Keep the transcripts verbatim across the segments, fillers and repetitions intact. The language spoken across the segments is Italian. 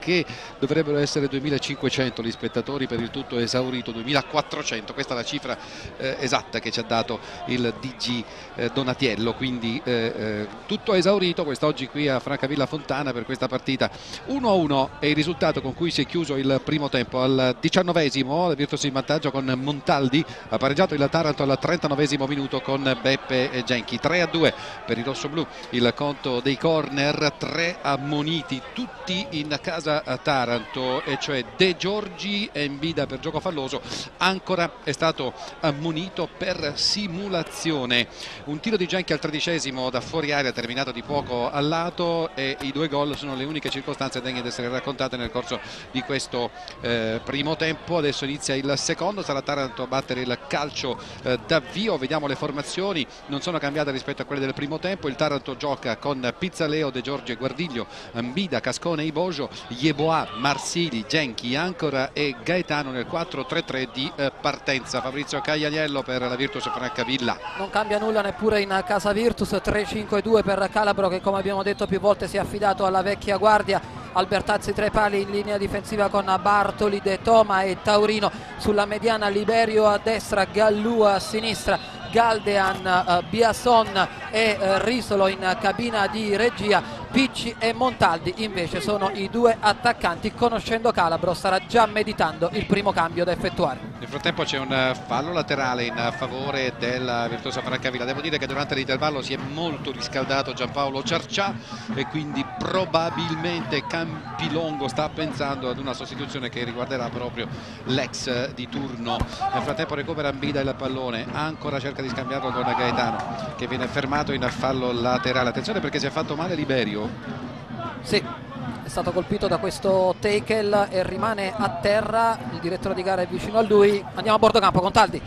che dovrebbero essere duemilacinquecento gli spettatori, per il tutto esaurito duemilaquattrocento, questa è la cifra eh, esatta che ci ha dato il D G eh, Donatiello, quindi eh, eh, tutto esaurito quest'oggi qui a Francavilla Fontana per questa partita. Uno a uno è il risultato con cui si è chiuso il primo tempo. Al diciannovesimo la Virtus in vantaggio con Montaldi, ha pareggiato il Taranto al trentanovesimo minuto con Beppe Genchi. Tre a due per i rossoblù il conto dei corner, tre ammoniti tutti in casa a Taranto, e cioè De Giorgi e Mbida per gioco falloso. Ancora è stato ammonito per simulazione. Un tiro di Genchi al tredicesimo da fuori area terminato di poco al lato, e i due gol sono le uniche circostanze degne di essere raccontate nel corso di questo eh, primo tempo. Adesso inizia il secondo, sarà Taranto a battere il calcio eh, d'avvio. Vediamo le formazioni, non sono cambiate rispetto a quelle del primo tempo. Il Taranto gioca con Pizzaleo, De Giorgi e Guardiglio, Mbida, Cascone, Ibojo, Yeboah, Marsili, Genchi, Ancora e Gaetano nel quattro tre tre di eh, partenza. Fabrizio Caglianiello per la Virtus Francavilla. Non cambia nulla neppure in casa Virtus, tre cinque due per Calabro, che come abbiamo detto più volte si è affidato alla vecchia guardia. Albertazzi tra i pali in linea difensiva con Bartoli, De Toma e Taurino sulla mediana, Liberio a destra, Gallù a sinistra, Galdean, uh, Biasson e uh, Risolo in cabina di regia. Picci e Montaldi invece sono i due attaccanti. Conoscendo Calabro starà già meditando il primo cambio da effettuare. Nel frattempo c'è un fallo laterale in favore della Virtuosa Francavilla. Devo dire che durante l'intervallo si è molto riscaldato Giampaolo Ciarcià, e quindi probabilmente Campilongo sta pensando ad una sostituzione che riguarderà proprio l'ex di turno. Nel frattempo recupera Mbida il pallone, ancora cerca di scambiarlo con Gaetano, che viene fermato in fallo laterale. Attenzione perché si è fatto male Liberio. Sì, è stato colpito da questo tackle e rimane a terra. Il direttore di gara è vicino a lui. Andiamo a bordo campo con Taldi.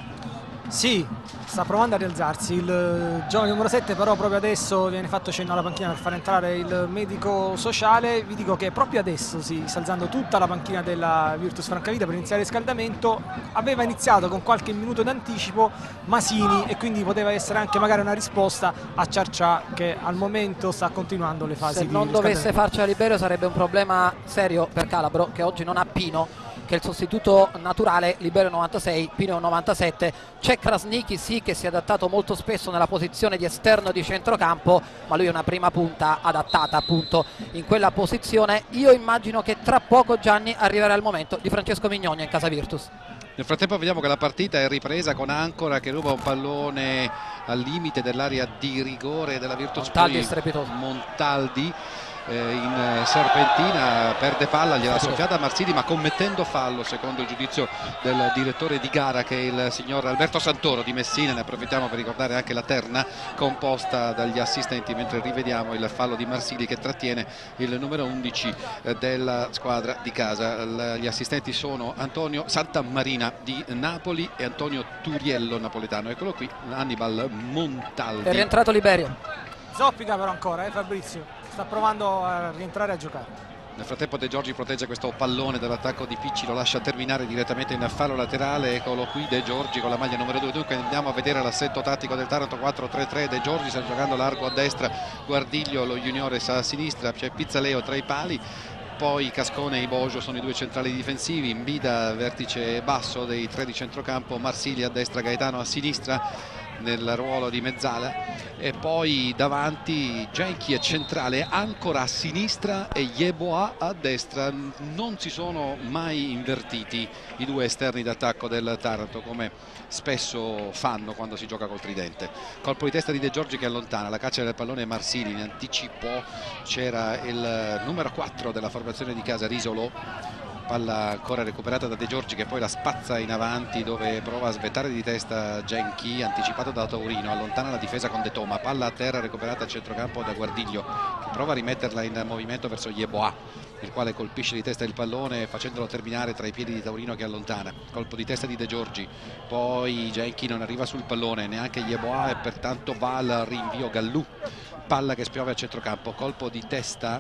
Sì, sta provando a rialzarsi il giovane numero sette, però proprio adesso viene fatto cenno alla panchina per far entrare il medico sociale. Vi dico che proprio adesso si sta alzando tutta la panchina della Virtus Francavilla per iniziare il riscaldamento. Aveva iniziato con qualche minuto d'anticipo Masini, e quindi poteva essere anche magari una risposta a Ciarcià, che al momento sta continuando le fasi Se di non dovesse riscaldamento. farcela Liberio sarebbe un problema serio per Calabro, che oggi non ha Pino, che è il sostituto naturale. Liberio novantasei, Pino novantasette. C'è Krasniqi sì, che si è adattato molto spesso nella posizione di esterno di centrocampo, ma lui è una prima punta adattata appunto in quella posizione. Io immagino che tra poco, Gianni, arriverà il momento di Francesco Mignogna in casa Virtus. Nel frattempo vediamo che la partita è ripresa con Ancora che ruba un pallone al limite dell'area di rigore della Virtus. Montaldi è strepitoso. Montaldi eh, in serpentina perde palla, gliela soffiata a Marsili, ma commettendo fallo secondo il giudizio del direttore di gara, che è il signor Alberto Santoro di Messina. Ne approfittiamo per ricordare anche la terna composta dagli assistenti, mentre rivediamo il fallo di Marsili che trattiene il numero undici eh, della squadra di casa. L gli assistenti sono Antonio Santamarina di Napoli e Antonio Turiello napoletano. Eccolo qui, Hannibal Montaldi. È rientrato Liberio. Zoppica però ancora, eh, Fabrizio sta provando a rientrare a giocare. Nel frattempo De Giorgi protegge questo pallone dall'attacco di Picci, lo lascia terminare direttamente in fallo laterale. Eccolo qui De Giorgi con la maglia numero due. Dunque andiamo a vedere l'assetto tattico del Taranto, quattro tre tre. De Giorgi sta giocando largo a destra, Guardiglio, lo juniores a sinistra, c'è Pizzaleo tra i pali, poi Cascone e Ibojo sono i due centrali difensivi, Mbida vertice basso dei tre di centrocampo, Marsili a destra, Gaetano a sinistra nel ruolo di mezzala, e poi davanti Genchi è centrale, Ancora a sinistra e Yeboah a destra. Non si sono mai invertiti i due esterni d'attacco del Taranto, come spesso fanno quando si gioca col tridente. Colpo di testa di De Giorgi che allontana, la caccia del pallone Marsili, in anticipo c'era il numero quattro della formazione di casa, Risolo. Palla ancora recuperata da De Giorgi, che poi la spazza in avanti, dove prova a svettare di testa Genchi, anticipato da Taurino, allontana la difesa con De Toma. Palla a terra recuperata a centrocampo da Guardiglio, che prova a rimetterla in movimento verso Yeboah, il quale colpisce di testa il pallone facendolo terminare tra i piedi di Taurino, che allontana. Colpo di testa di De Giorgi, poi Genchi non arriva sul pallone, neanche Yeboah, e pertanto va al rinvio Gallù. Palla che spiove a centrocampo, colpo di testa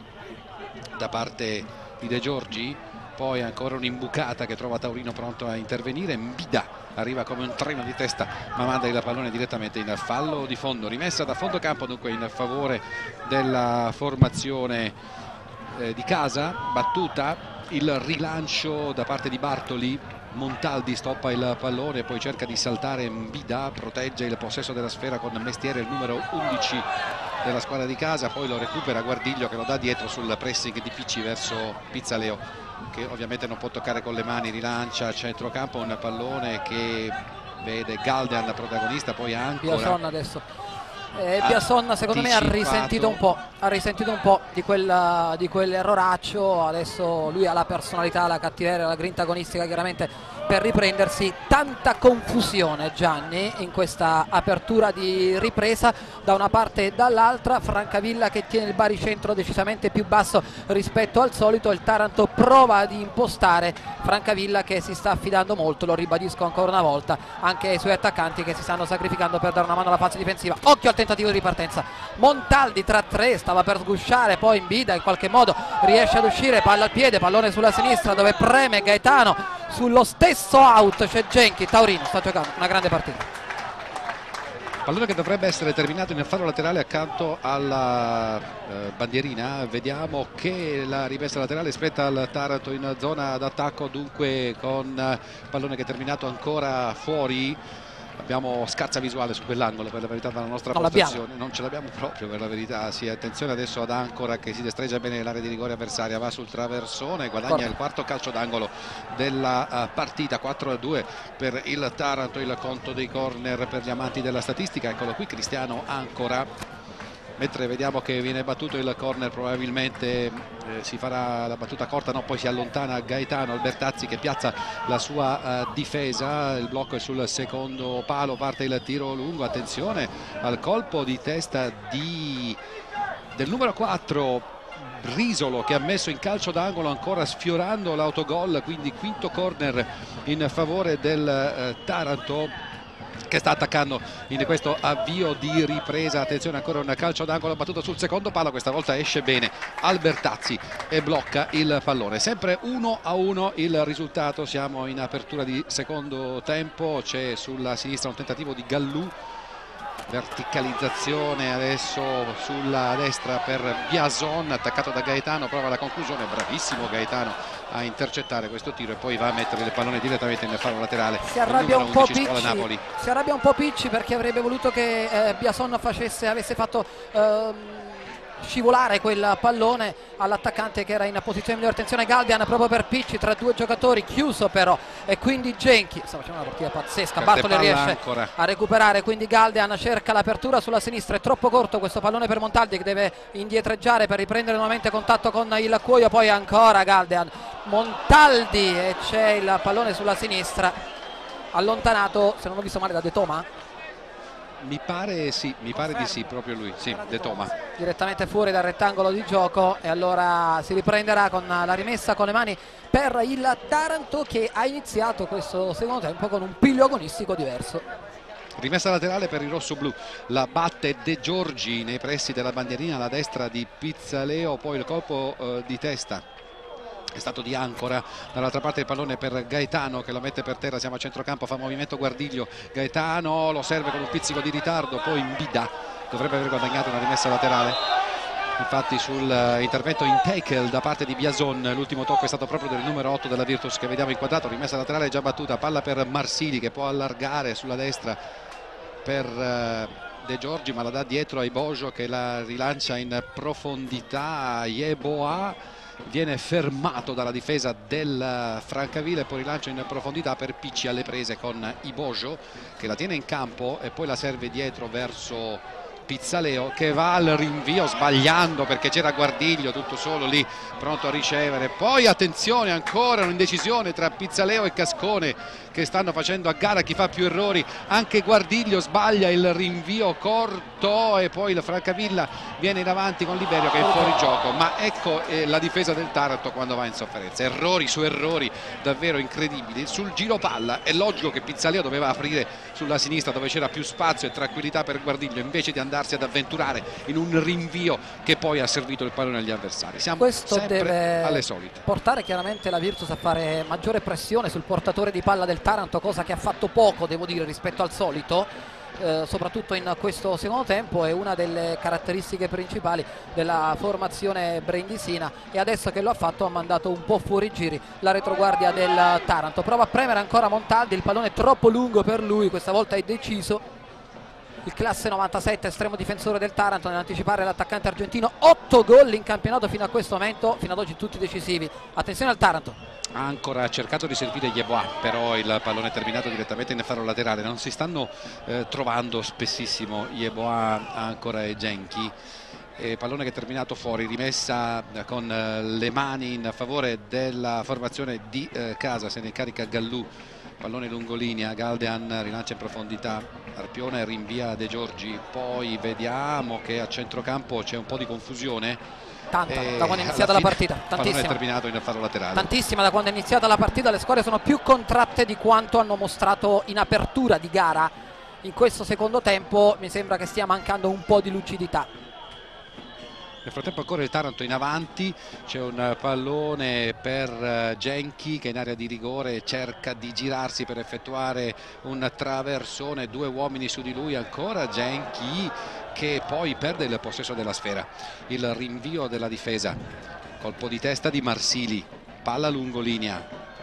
da parte di De Giorgi, poi ancora un'imbucata che trova Taurino pronto a intervenire. Mbida arriva come un treno di testa, ma manda il pallone direttamente in fallo di fondo, rimessa da fondo campo dunque in favore della formazione eh, di casa, battuta, il rilancio da parte di Bartoli. Montaldi stoppa il pallone, poi cerca di saltare Mbida, protegge il possesso della sfera con Mestiere, il numero undici della squadra di casa, poi lo recupera Guardiglio che lo dà dietro sul pressing di Picci verso Pizzaleo, che ovviamente non può toccare con le mani, rilancia a centrocampo un pallone che vede Galdean protagonista, poi ancora Biason adesso. Eh, Biason secondo me ha risentito un po', ha risentito un po' di, quella, di quell'erroraccio. Adesso lui ha la personalità, la cattiveria, la grinta agonistica chiaramente per riprendersi. Tanta confusione, Gianni, in questa apertura di ripresa da una parte e dall'altra. Francavilla che tiene il baricentro decisamente più basso rispetto al solito, il Taranto prova ad impostare, Francavilla che si sta affidando molto, lo ribadisco ancora una volta, anche ai suoi attaccanti che si stanno sacrificando per dare una mano alla fase difensiva. Occhio al tentativo di ripartenza, Montaldi tra tre, stava per sgusciare, poi Mbida in qualche modo riesce ad uscire, palla al piede, pallone sulla sinistra dove preme Gaetano, sullo stesso out c'è Genchi. Taurino sta giocando una grande partita. Pallone che dovrebbe essere terminato in fallo laterale accanto alla eh, bandierina. Vediamo che la rimessa laterale spetta al Taranto in zona d'attacco, dunque con eh, pallone che è terminato ancora fuori. Abbiamo scarsa visuale su quell'angolo per la verità dalla nostra non postazione, non ce l'abbiamo proprio per la verità. Sì, attenzione adesso ad Ancora che si destreggia bene nell'area di rigore avversaria, va sul traversone, guadagna Corto. il quarto calcio d'angolo della uh, partita, quattro a due per il Taranto, il conto dei corner per gli amanti della statistica. Eccolo qui Cristiano Ancora. Mentre vediamo che viene battuto il corner, probabilmente eh, si farà la battuta corta, no, poi si allontana Gaetano, Albertazzi che piazza la sua uh, difesa, il blocco è sul secondo palo, parte il tiro lungo, attenzione al colpo di testa di... del numero quattro Risolo, che ha messo in calcio d'angolo ancora sfiorando l'autogol, quindi quinto corner in favore del eh, Taranto, che sta attaccando in questo avvio di ripresa. Attenzione, ancora un calcio d'angolo battuto sul secondo palo, questa volta esce bene Albertazzi e blocca il pallone. Sempre uno a uno il risultato, siamo in apertura di secondo tempo. C'è sulla sinistra un tentativo di Gallù, verticalizzazione adesso sulla destra per Biason, attaccato da Gaetano, prova la conclusione, bravissimo Gaetano a intercettare questo tiro e poi va a mettere il pallone direttamente nel fallo laterale. Si arrabbia un po' Picci, si arrabbia un po' Picci perché avrebbe voluto che eh, Biason facesse, avesse fatto ehm, scivolare quel pallone all'attaccante che era in posizione migliore. Attenzione Galdean proprio per Picci, tra due giocatori, chiuso però, e quindi Genchi sta facendo una partita pazzesca. Bartoli riesce ancora a recuperare, quindi Galdean cerca l'apertura sulla sinistra, è troppo corto questo pallone per Montaldi che deve indietreggiare per riprendere nuovamente contatto con il cuoio, poi ancora Galdean, Montaldi, e c'è il pallone sulla sinistra allontanato, se non ho visto male, da De Toma. Mi pare sì, mi pare di sì, proprio lui, sì, De Toma. Direttamente fuori dal rettangolo di gioco, e allora si riprenderà con la rimessa con le mani per il Taranto, che ha iniziato questo secondo tempo con un piglio agonistico diverso. Rimessa laterale per il rossoblu, la batte De Giorgi nei pressi della bandierina alla destra di Pizzaleo, poi il colpo eh, di testa è stato di Ancora, dall'altra parte il pallone per Gaetano che lo mette per terra, siamo a centrocampo, fa movimento Guardiglio, Gaetano lo serve con un pizzico di ritardo, poi Mbida dovrebbe aver guadagnato una rimessa laterale. Infatti sul intervento in tackle da parte di Biason l'ultimo tocco è stato proprio del numero otto della Virtus che vediamo inquadrato. Rimessa laterale già battuta, palla per Marsili che può allargare sulla destra per De Giorgi, ma la dà dietro ai Bojo che la rilancia in profondità. Yeboah viene fermato dalla difesa del Francavilla e poi rilancio in profondità per Picci alle prese con Ibojo che la tiene in campo e poi la serve dietro verso Pizzaleo che va al rinvio sbagliando perché c'era Guardiglio tutto solo lì pronto a ricevere. Poi attenzione, ancora un'indecisione tra Pizzaleo e Cascone che stanno facendo a gara chi fa più errori. Anche Guardiglio sbaglia il rinvio corto e poi il Francavilla viene in avanti con Liberio che è fuori gioco. Ma ecco eh, la difesa del Taranto quando va in sofferenza, errori su errori davvero incredibili. Sul giro palla è logico che Pizzaleo doveva aprire sulla sinistra dove c'era più spazio e tranquillità per Guardiglio, invece di andarsi ad avventurare in un rinvio che poi ha servito il pallone agli avversari. Siamo Questo sempre deve alle solite. Portare chiaramente la Virtus a fare maggiore pressione sul portatore di palla del Taranto, cosa che ha fatto poco, devo dire, rispetto al solito. eh, soprattutto in questo secondo tempo, è una delle caratteristiche principali della formazione brindisina, e adesso che lo ha fatto ha mandato un po' fuori giri la retroguardia del Taranto. Prova a premere ancora Montaldi, il pallone è troppo lungo per lui, questa volta è deciso il classe novantasette, estremo difensore del Taranto, nell'anticipare l'attaccante argentino. Otto gol in campionato fino a questo momento, fino ad oggi tutti decisivi. Attenzione al Taranto. Ha ancora cercato di servire Yeboah, però il pallone è terminato direttamente in fallo laterale. Non si stanno eh, trovando spessissimo Yeboah, ancora e Genchi. E pallone che è terminato fuori, rimessa con eh, le mani in favore della formazione di eh, casa. Se ne carica Gallù, pallone lungolinea, Galdean rilancia in profondità, Arpione rinvia De Giorgi, poi vediamo che a centrocampo c'è un po' di confusione. Tanta, da quando è iniziata la partita, tantissima. È terminato in fallo laterale. Tantissima da quando è iniziata la partita, le squadre sono più contratte di quanto hanno mostrato in apertura di gara. In questo secondo tempo mi sembra che stia mancando un po' di lucidità. Nel frattempo ancora il Taranto in avanti, c'è un pallone per Genchi che in area di rigore cerca di girarsi per effettuare un traversone, due uomini su di lui, ancora Genchi che poi perde il possesso della sfera. Il rinvio della difesa, colpo di testa di Marsili, palla lungolinea,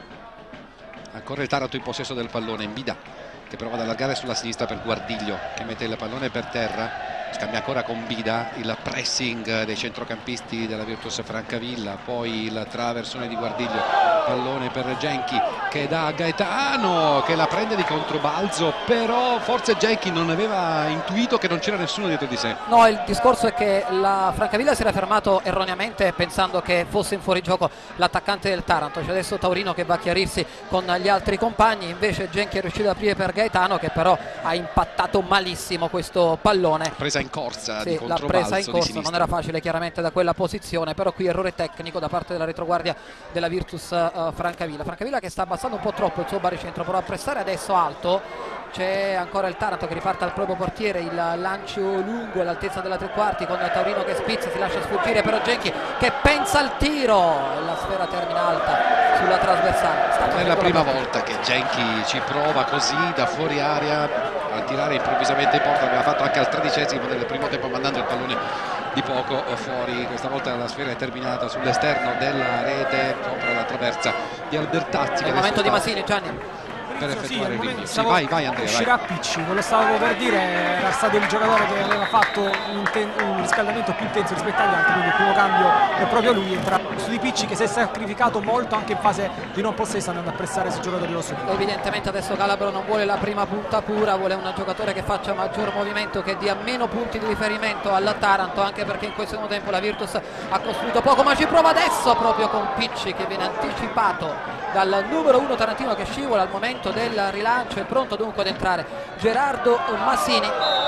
ancora il Taranto in possesso del pallone, Mbida che prova ad allargare sulla sinistra per Guardiglio che mette il pallone per terra. Scambia ancora con Bida, il pressing dei centrocampisti della Virtus Francavilla, poi il traversone di Guardiglio, pallone per Genchi che dà a Gaetano che la prende di controbalzo, però forse Genchi non aveva intuito che non c'era nessuno dietro di sé. No, il discorso è che la Francavilla si era fermato erroneamente pensando che fosse in fuorigioco l'attaccante del Taranto. C'è adesso Taurino che va a chiarirsi con gli altri compagni, invece Genchi è riuscito ad aprire per Gaetano che però ha impattato malissimo questo pallone. Presa in corsa, sì, di l'ha presa in corsa, di non era facile chiaramente da quella posizione, però qui errore tecnico da parte della retroguardia della Virtus uh, Francavilla. Francavilla che sta abbassando un po' troppo il suo baricentro, prova a pressare adesso alto, c'è ancora il Taranto che riparte al proprio portiere, il lancio lungo all'altezza della tre quarti con Taurino che spizza, si lascia sfuggire però Genchi che pensa al tiro e la sfera termina alta sulla trasversale. Non è la prima volta che Genchi ci prova così da fuori area a tirare improvvisamente in porta, l'aveva fatto anche al tredicesimo del primo tempo mandando il pallone di poco fuori. Questa volta la sfera è terminata sull'esterno della rete sopra la traversa di Albertazzi. È il momento di Masini, Gianni, per effettuare sì, il rinvio. sì, vai, vai Andrea, uscirà vai. Picci, quello stavo per dire, era stato il giocatore che aveva fatto un, un riscaldamento più intenso rispetto agli altri, quindi il primo cambio è proprio lui, entra su di Picci che si è sacrificato molto anche in fase di non possesso andando a pressare sui giocatori rosso. Evidentemente adesso Calabro non vuole la prima punta pura, vuole un giocatore che faccia maggior movimento, che dia meno punti di riferimento alla Taranto, anche perché in questo secondo tempo la Virtus ha costruito poco, ma ci prova adesso proprio con Picci che viene anticipato dal numero uno tarantino che scivola al momento del rilancio. È pronto dunque ad entrare Gerardo Masini.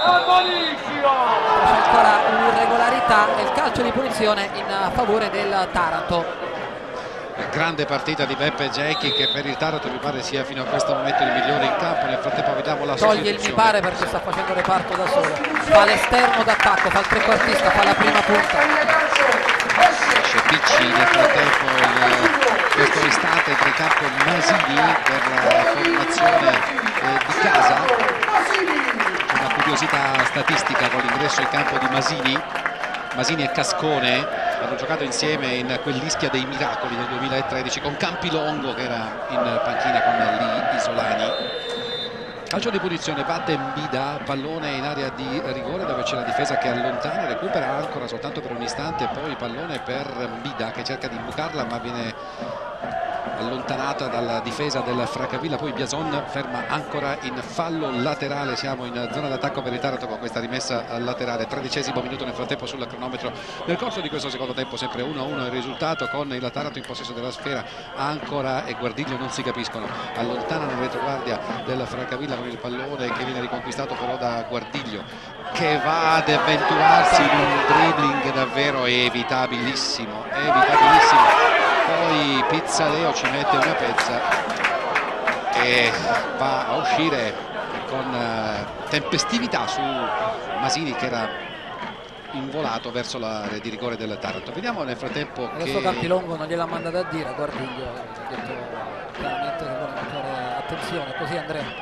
C'è ancora un'irregolarità e il calcio di punizione in favore del Taranto. Grande partita di Beppe Genchi che per il Taranto mi pare sia fino a questo momento il migliore in campo. Nel frattempo vediamo la toglie il mi pare perché sta facendo reparto da solo, fa l'esterno d'attacco, fa il trequartista, fa la prima punta. Esce Picci nel frattempo in questo istante entra in campo Masini per la formazione eh, di casa. Una curiosità statistica con l'ingresso in campo di Masini. Masini e Cascone hanno giocato insieme in quell'Ischia dei Miracoli del duemilatredici con Campilongo che era in panchina con gli isolani. Calcio di punizione, batte Mbida, pallone in area di rigore dove c'è la difesa che allontana, recupera ancora soltanto per un istante, poi pallone per Mbida che cerca di imbucarla ma viene allontanata dalla difesa del Francavilla. Poi Biason ferma ancora in fallo laterale. Siamo in zona d'attacco per il Taranto con questa rimessa laterale. Tredicesimo minuto nel frattempo sul cronometro. Nel corso di questo secondo tempo sempre uno a uno il risultato, con il Taranto in possesso della sfera. Ancora e Guardiglio non si capiscono, allontanano in retroguardia del Francavilla con il pallone che viene riconquistato però da Guardiglio, che va ad avventurarsi in un dribbling davvero evitabilissimo evitabilissimo poi Pizzaleo ci mette una pezza e va a uscire con uh, tempestività su Masini che era involato verso l'area di rigore del Taranto. Vediamo nel frattempo adesso che Campilongo non gliel'ha mandato a dire a Guardiglio, ha detto chiaramente che vuole fare attenzione, così Andrea.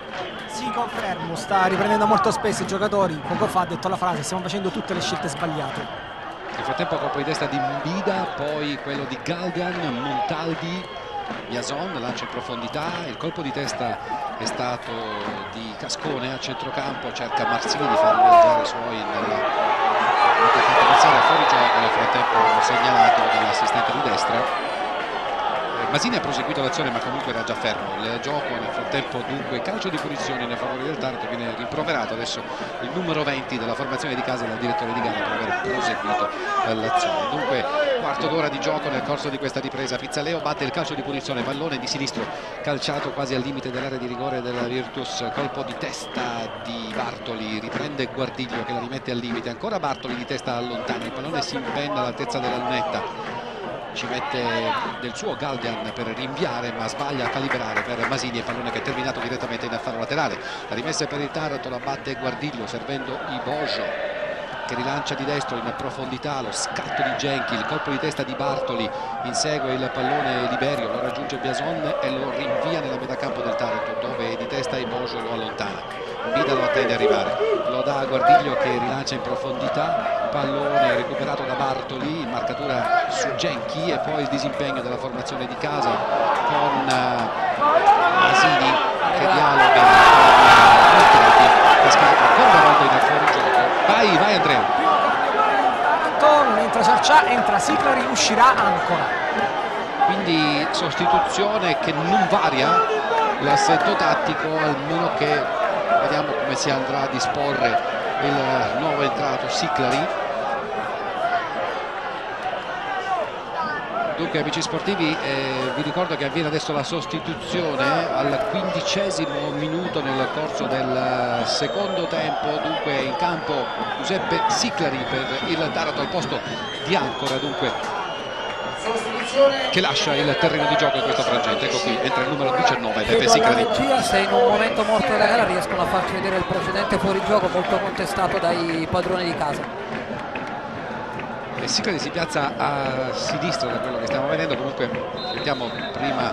Sì, confermo, sta riprendendo molto spesso i giocatori. Poco fa ha detto la frase: stiamo facendo tutte le scelte sbagliate. Nel frattempo colpo di testa di Mbida, poi quello di Galgan, Montaldi, Jason lancia in profondità, il colpo di testa è stato di Cascone a centrocampo, cerca Marsini di far viaggiare i suoi nell'attaccante iniziale fuori gioco, nel frattempo segnalato dall'assistente di destra. Masini ha proseguito l'azione ma comunque era già fermo il gioco. Nel frattempo dunque calcio di punizione nei favori del Taranto, viene rimproverato adesso il numero venti della formazione di casa dal direttore di gara per aver proseguito l'azione. Dunque quarto d'ora di gioco nel corso di questa ripresa. Pizzaleo batte il calcio di punizione, pallone di sinistro calciato quasi al limite dell'area di rigore della Virtus, colpo di testa di Bartoli, riprende Guardiglio che la rimette al limite, ancora Bartoli di testa allontana, il pallone si impenna all'altezza della lunetta, ci mette del suo Galgan per rinviare ma sbaglia a calibrare per Masini, il pallone che è terminato direttamente in affaro laterale. La rimessa per il Taranto, la batte Guardiglio servendo Ibojo che rilancia di destro in profondità, lo scatto di Genchi, il colpo di testa di Bartoli, insegue il pallone Liberio, lo raggiunge Biason e lo rinvia nella metà campo del Taranto dove di testa Ibojo lo allontana. Mbida lo attende arrivare, lo dà a Guardiglio che rilancia in profondità, pallone recuperato da Bartoli in marcatura su Genchi e poi il disimpegno della formazione di casa con Masini che dialoga con Montaldi che scarica ancora una volta in fuorigioco. Vai, vai Andrea. Non entra Ciarcià, entra Siclari, uscirà ancora. Quindi sostituzione che non varia l'assetto tattico, almeno che vediamo come si andrà a disporre il nuovo entrato Siclari. Dunque amici sportivi, eh, vi ricordo che avviene adesso la sostituzione al quindicesimo minuto nel corso del secondo tempo. Dunque in campo Giuseppe Siclari per il Taranto al posto di Ancora, dunque che lascia il terreno di gioco in questo frangente. Ecco qui, entra il numero diciannove, Beppe Siclari. Se in un momento morto della gara riescono a farci vedere il precedente fuorigioco molto contestato dai padroni di casa. E Siclari si piazza a sinistra da quello che stiamo vedendo. Comunque cerchiamo prima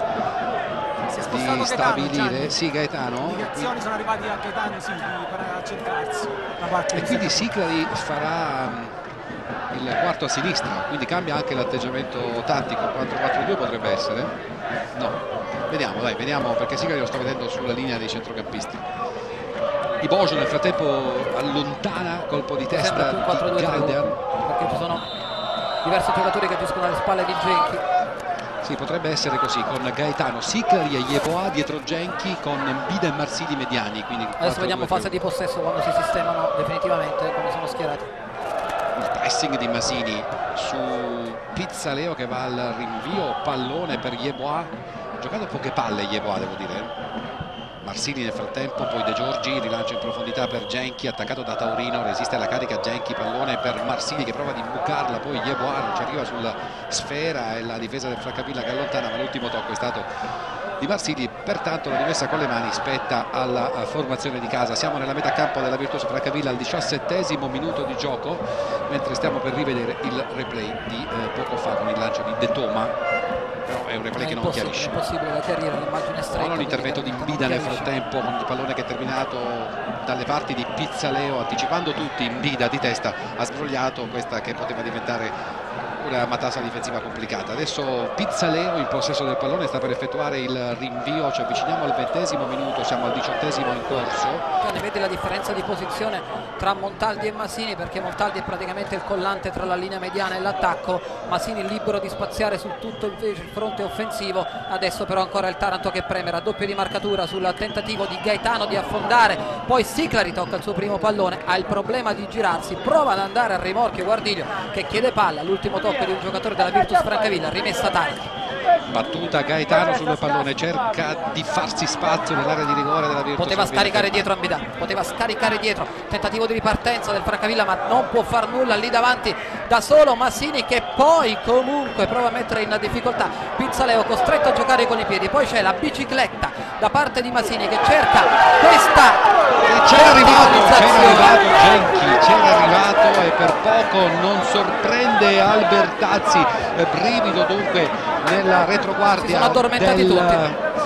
di stabilire. Sì, Gaetano. Le indicazioni sono arrivati a Gaetano, sì, per accentrarsi. E quindi Siclari farà il quarto a sinistra, quindi cambia anche l'atteggiamento tattico. Quattro quattro due potrebbe essere? No, vediamo, dai, vediamo, perché Siclari lo sto vedendo sulla linea dei centrocampisti. Ibojo nel frattempo allontana, colpo di testa di Galdean, perché ci sono diversi giocatori che giocano alle spalle di Genchi. Sì, potrebbe essere così, con Gaetano, Siclari e Yeboah dietro Genchi, con Mbida e Marsili mediani. Quindi adesso vediamo fase di possesso quando si sistemano definitivamente come sono schierati. Il pressing di Masini su Pizzaleo che va al rinvio, pallone per Yeboah, giocato poche palle Yeboah, devo dire. Marsili nel frattempo, poi De Giorgi, rilancio in profondità per Genchi, attaccato da Taurino, resiste alla carica Genchi, pallone per Marsili che prova ad imbucarla, poi Yeboah non ci arriva sulla sfera e la difesa del Francavilla che allontana, ma l'ultimo tocco è stato di Marsili, pertanto la rimessa con le mani spetta alla formazione di casa. Siamo nella metà campo della Virtus Francavilla al diciassettesimo minuto di gioco, mentre stiamo per rivedere il replay di eh, poco fa con il lancio di De Toma. Però è un replay è che non chiarisce. È impossibile da chiarire, l'immagine stretta. Non l'intervento di Mbida nel frattempo con il pallone che è terminato dalle parti di Pizzaleo, anticipando tutti. Mbida di testa ha sbrogliato questa che poteva diventare una matassa difensiva complicata. Adesso Pizzaleo in possesso del pallone, sta per effettuare il rinvio, ci avviciniamo al ventesimo minuto, siamo al diciottesimo in corso. Ne vede la differenza di posizione tra Montaldi e Masini, perché Montaldi è praticamente il collante tra la linea mediana e l'attacco, Masini libero di spaziare su tutto invece il fronte offensivo. Adesso però ancora il Taranto che preme, raddoppio di marcatura sul tentativo di Gaetano di affondare, poi Siclari tocca il suo primo pallone, ha il problema di girarsi, prova ad andare a rimorchio Guardiglio che chiede palla, l'ultimo tocco di un giocatore della Virtus Francavilla, rimessa Taranto. Battuta Gaetano sul pallone, cerca di farsi spazio nell'area di rigore della Virtus. Poteva scaricare dietro a Mbida, poteva scaricare dietro, tentativo di ripartenza del Francavilla ma non può far nulla lì davanti da solo Massini, che poi comunque prova a mettere in difficoltà Pizzaleo, costretto a giocare con i piedi. Poi c'è la bicicletta da parte di Massini che cerca questa, c'era arrivato, c'era arrivato Genchi, c'era arrivato e per poco non sorprende Albertazzi. Brivido dunque nella retroguardia del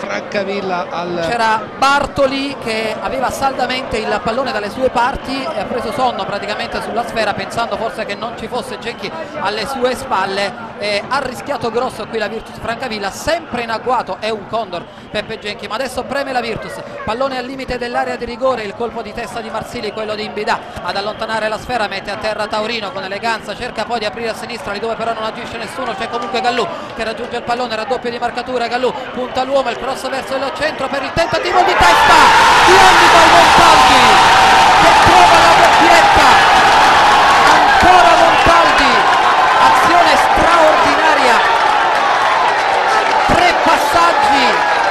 Francavilla al... C'era Bartoli che aveva saldamente il pallone dalle sue parti e ha preso sonno praticamente sulla sfera, pensando forse che non ci fosse Genchi alle sue spalle, e ha rischiato grosso qui la Virtus Francavilla. Sempre in agguato è un condor Peppe Genchi, ma adesso preme la Virtus, pallone al limite dell'area di rigore, il colpo di testa di Marsili, quello di Imbidà ad allontanare la sfera, mette a terra Taurino con eleganza, cerca poi di aprire a sinistra lì dove però non agisce nessuno, c'è comunque Gallù che raggiunge il pallone, raddoppio di marcatura, Gallù punta l'uomo, il cross verso il centro per il tentativo di testa di Annibal Montaldi che trova la doppietta, ancora Montaldi, azione straordinaria, tre passaggi,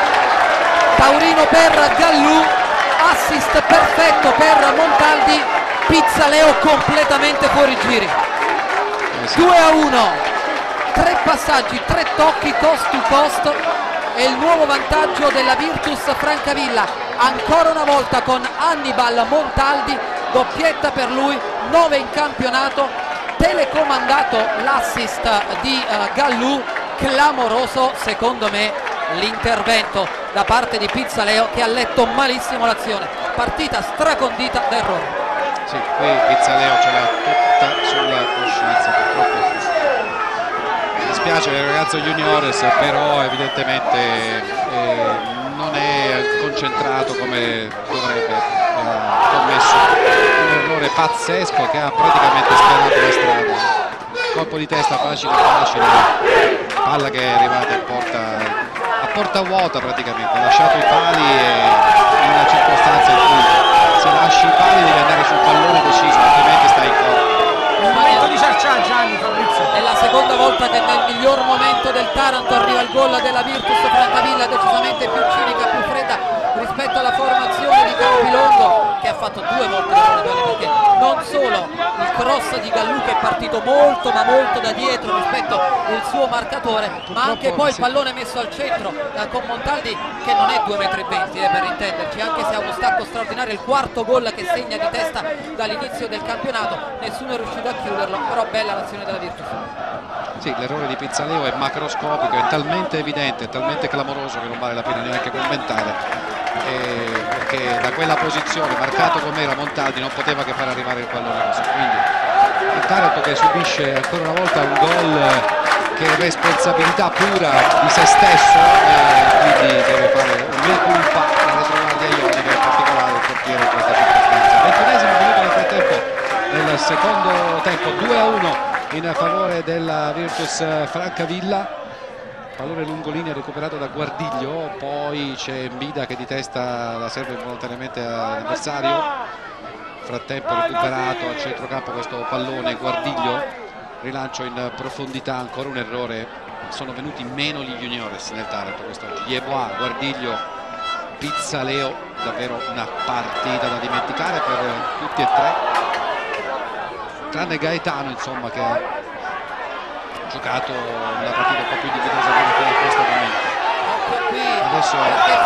Taurino per Gallù, assist perfetto per Montaldi, Pizzaleo completamente fuori giri, due a uno, tre passaggi, tre tocchi cost to cost e il nuovo vantaggio della Virtus Francavilla, ancora una volta con Annibal Montaldi, doppietta per lui, nove in campionato, telecomandato l'assist di uh, Gallù, clamoroso secondo me l'intervento da parte di Pizzaleo che ha letto malissimo l'azione, partita stracondita da errore. Sì, qui Pizzaleo ce l'ha tutta sulla coscienza, purtroppo mi dispiace per il ragazzo juniores, però evidentemente eh, non è concentrato come dovrebbe, ha commesso un errore pazzesco che ha praticamente sparato la strada, colpo di testa facile facile, palla che è arrivata in porta, a porta vuota praticamente, ha lasciato i pali e in una circostanza in cui se lasci i pali devi andare sul pallone deciso, altrimenti stai in corpo. Il momento di Ciarcià, Gianni, Fabrizio. È la seconda volta che nel miglior momento del Taranto arriva il gol della Virtus Francavilla, decisamente più cinica, più fredda rispetto alla formazione di Campilongo, che ha fatto due volte l'errore, perché non solo il cross di Gallù che è partito molto ma molto da dietro rispetto al suo marcatore, ma anche poi il pallone messo al centro eh, con Montaldi che non è due metri e venti eh, per intenderci, anche se ha uno stacco straordinario, il quarto gol che segna di testa dall'inizio del campionato, nessuno è riuscito a chiuderlo, però bella l'azione della Virtus. Sì, l'errore di Pizzaleo è macroscopico, è talmente evidente, è talmente clamoroso che non vale la pena neanche commentare, eh, perché da quella posizione, marcato com'era Montaldi, non poteva che far arrivare il pallone così. Quindi il Taranto che subisce ancora una volta un gol che è responsabilità pura di se stesso, e quindi deve fare un mea culpa alla retroguardia ionica, in particolare il portiere in questa circostanza. ventunesimo minuto nel frattempo nel secondo tempo, due a uno in favore della Virtus Francavilla, pallone lungolinea recuperato da Guardiglio, poi c'è Mbida che di testa la serve involontariamente all'avversario, frattempo recuperato al centrocampo questo pallone, Guardiglio, rilancio in profondità, ancora un errore, sono venuti meno gli juniores nel Taranto quest'oggi, Yeboah, Guardiglio, Pizzaleo, davvero una partita da dimenticare per tutti e tre, tranne Gaetano insomma che ha giocato una partita un po' più dignitosamente fino a questo momento. Adesso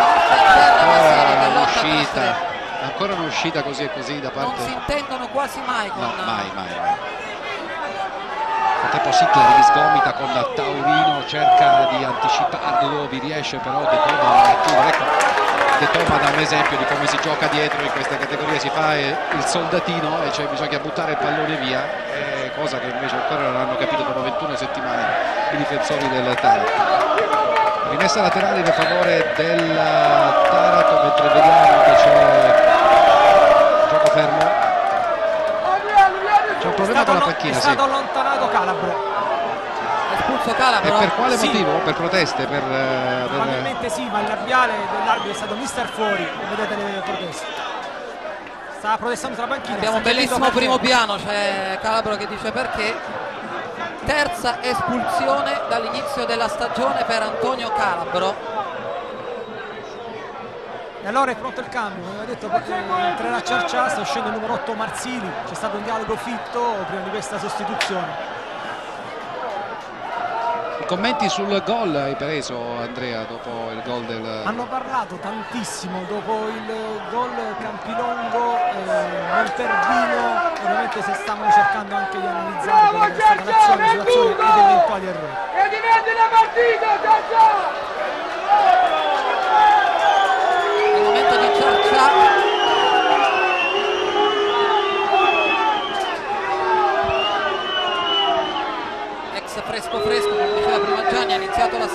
ancora un'uscita, ancora un'uscita così e così da parte. Non si intendono quasi mai con... No, mai, mai, mai. Nel frattempo Sittler risgomita con Taurino, cerca di anticiparlo, vi riesce però De Toma a chiudere. Ecco, De Toma dà un esempio di come si gioca dietro in questa categoria, si fa il soldatino e cioè bisogna buttare il pallone via, eh, cosa che invece ancora non hanno capito dopo ventuno settimane i difensori del Taranto. Rimessa laterale in favore del Taranto, mentre vediamo che c'è gioco fermo, c'è un problema con la panchina. È stato sì. allontanato Calabro. Espulso Calabro. E per quale Sì. motivo? Per proteste? Per, per... Probabilmente sì, ma il labiale dell'arbitro è stato mister fuori, vedete le proteste. Stava protestando sulla panchina. Abbiamo un bellissimo primo piano, c'è Calabro che dice perché. Terza espulsione dall'inizio della stagione per Antonio Calabro. E allora è pronto il cambio, come aveva detto, eh, entrerà Ciarcià, sta uscendo il numero otto Marsili, c'è stato un dialogo fitto prima di questa sostituzione. I commenti sul gol hai preso, Andrea, dopo il gol del... Hanno parlato tantissimo dopo il gol Campilongo, eh, Monterbino, ovviamente si stavano cercando anche di analizzare quella che è stata l'azione, situazione ed eventuali errori. E diventi la partita, Ciarcià!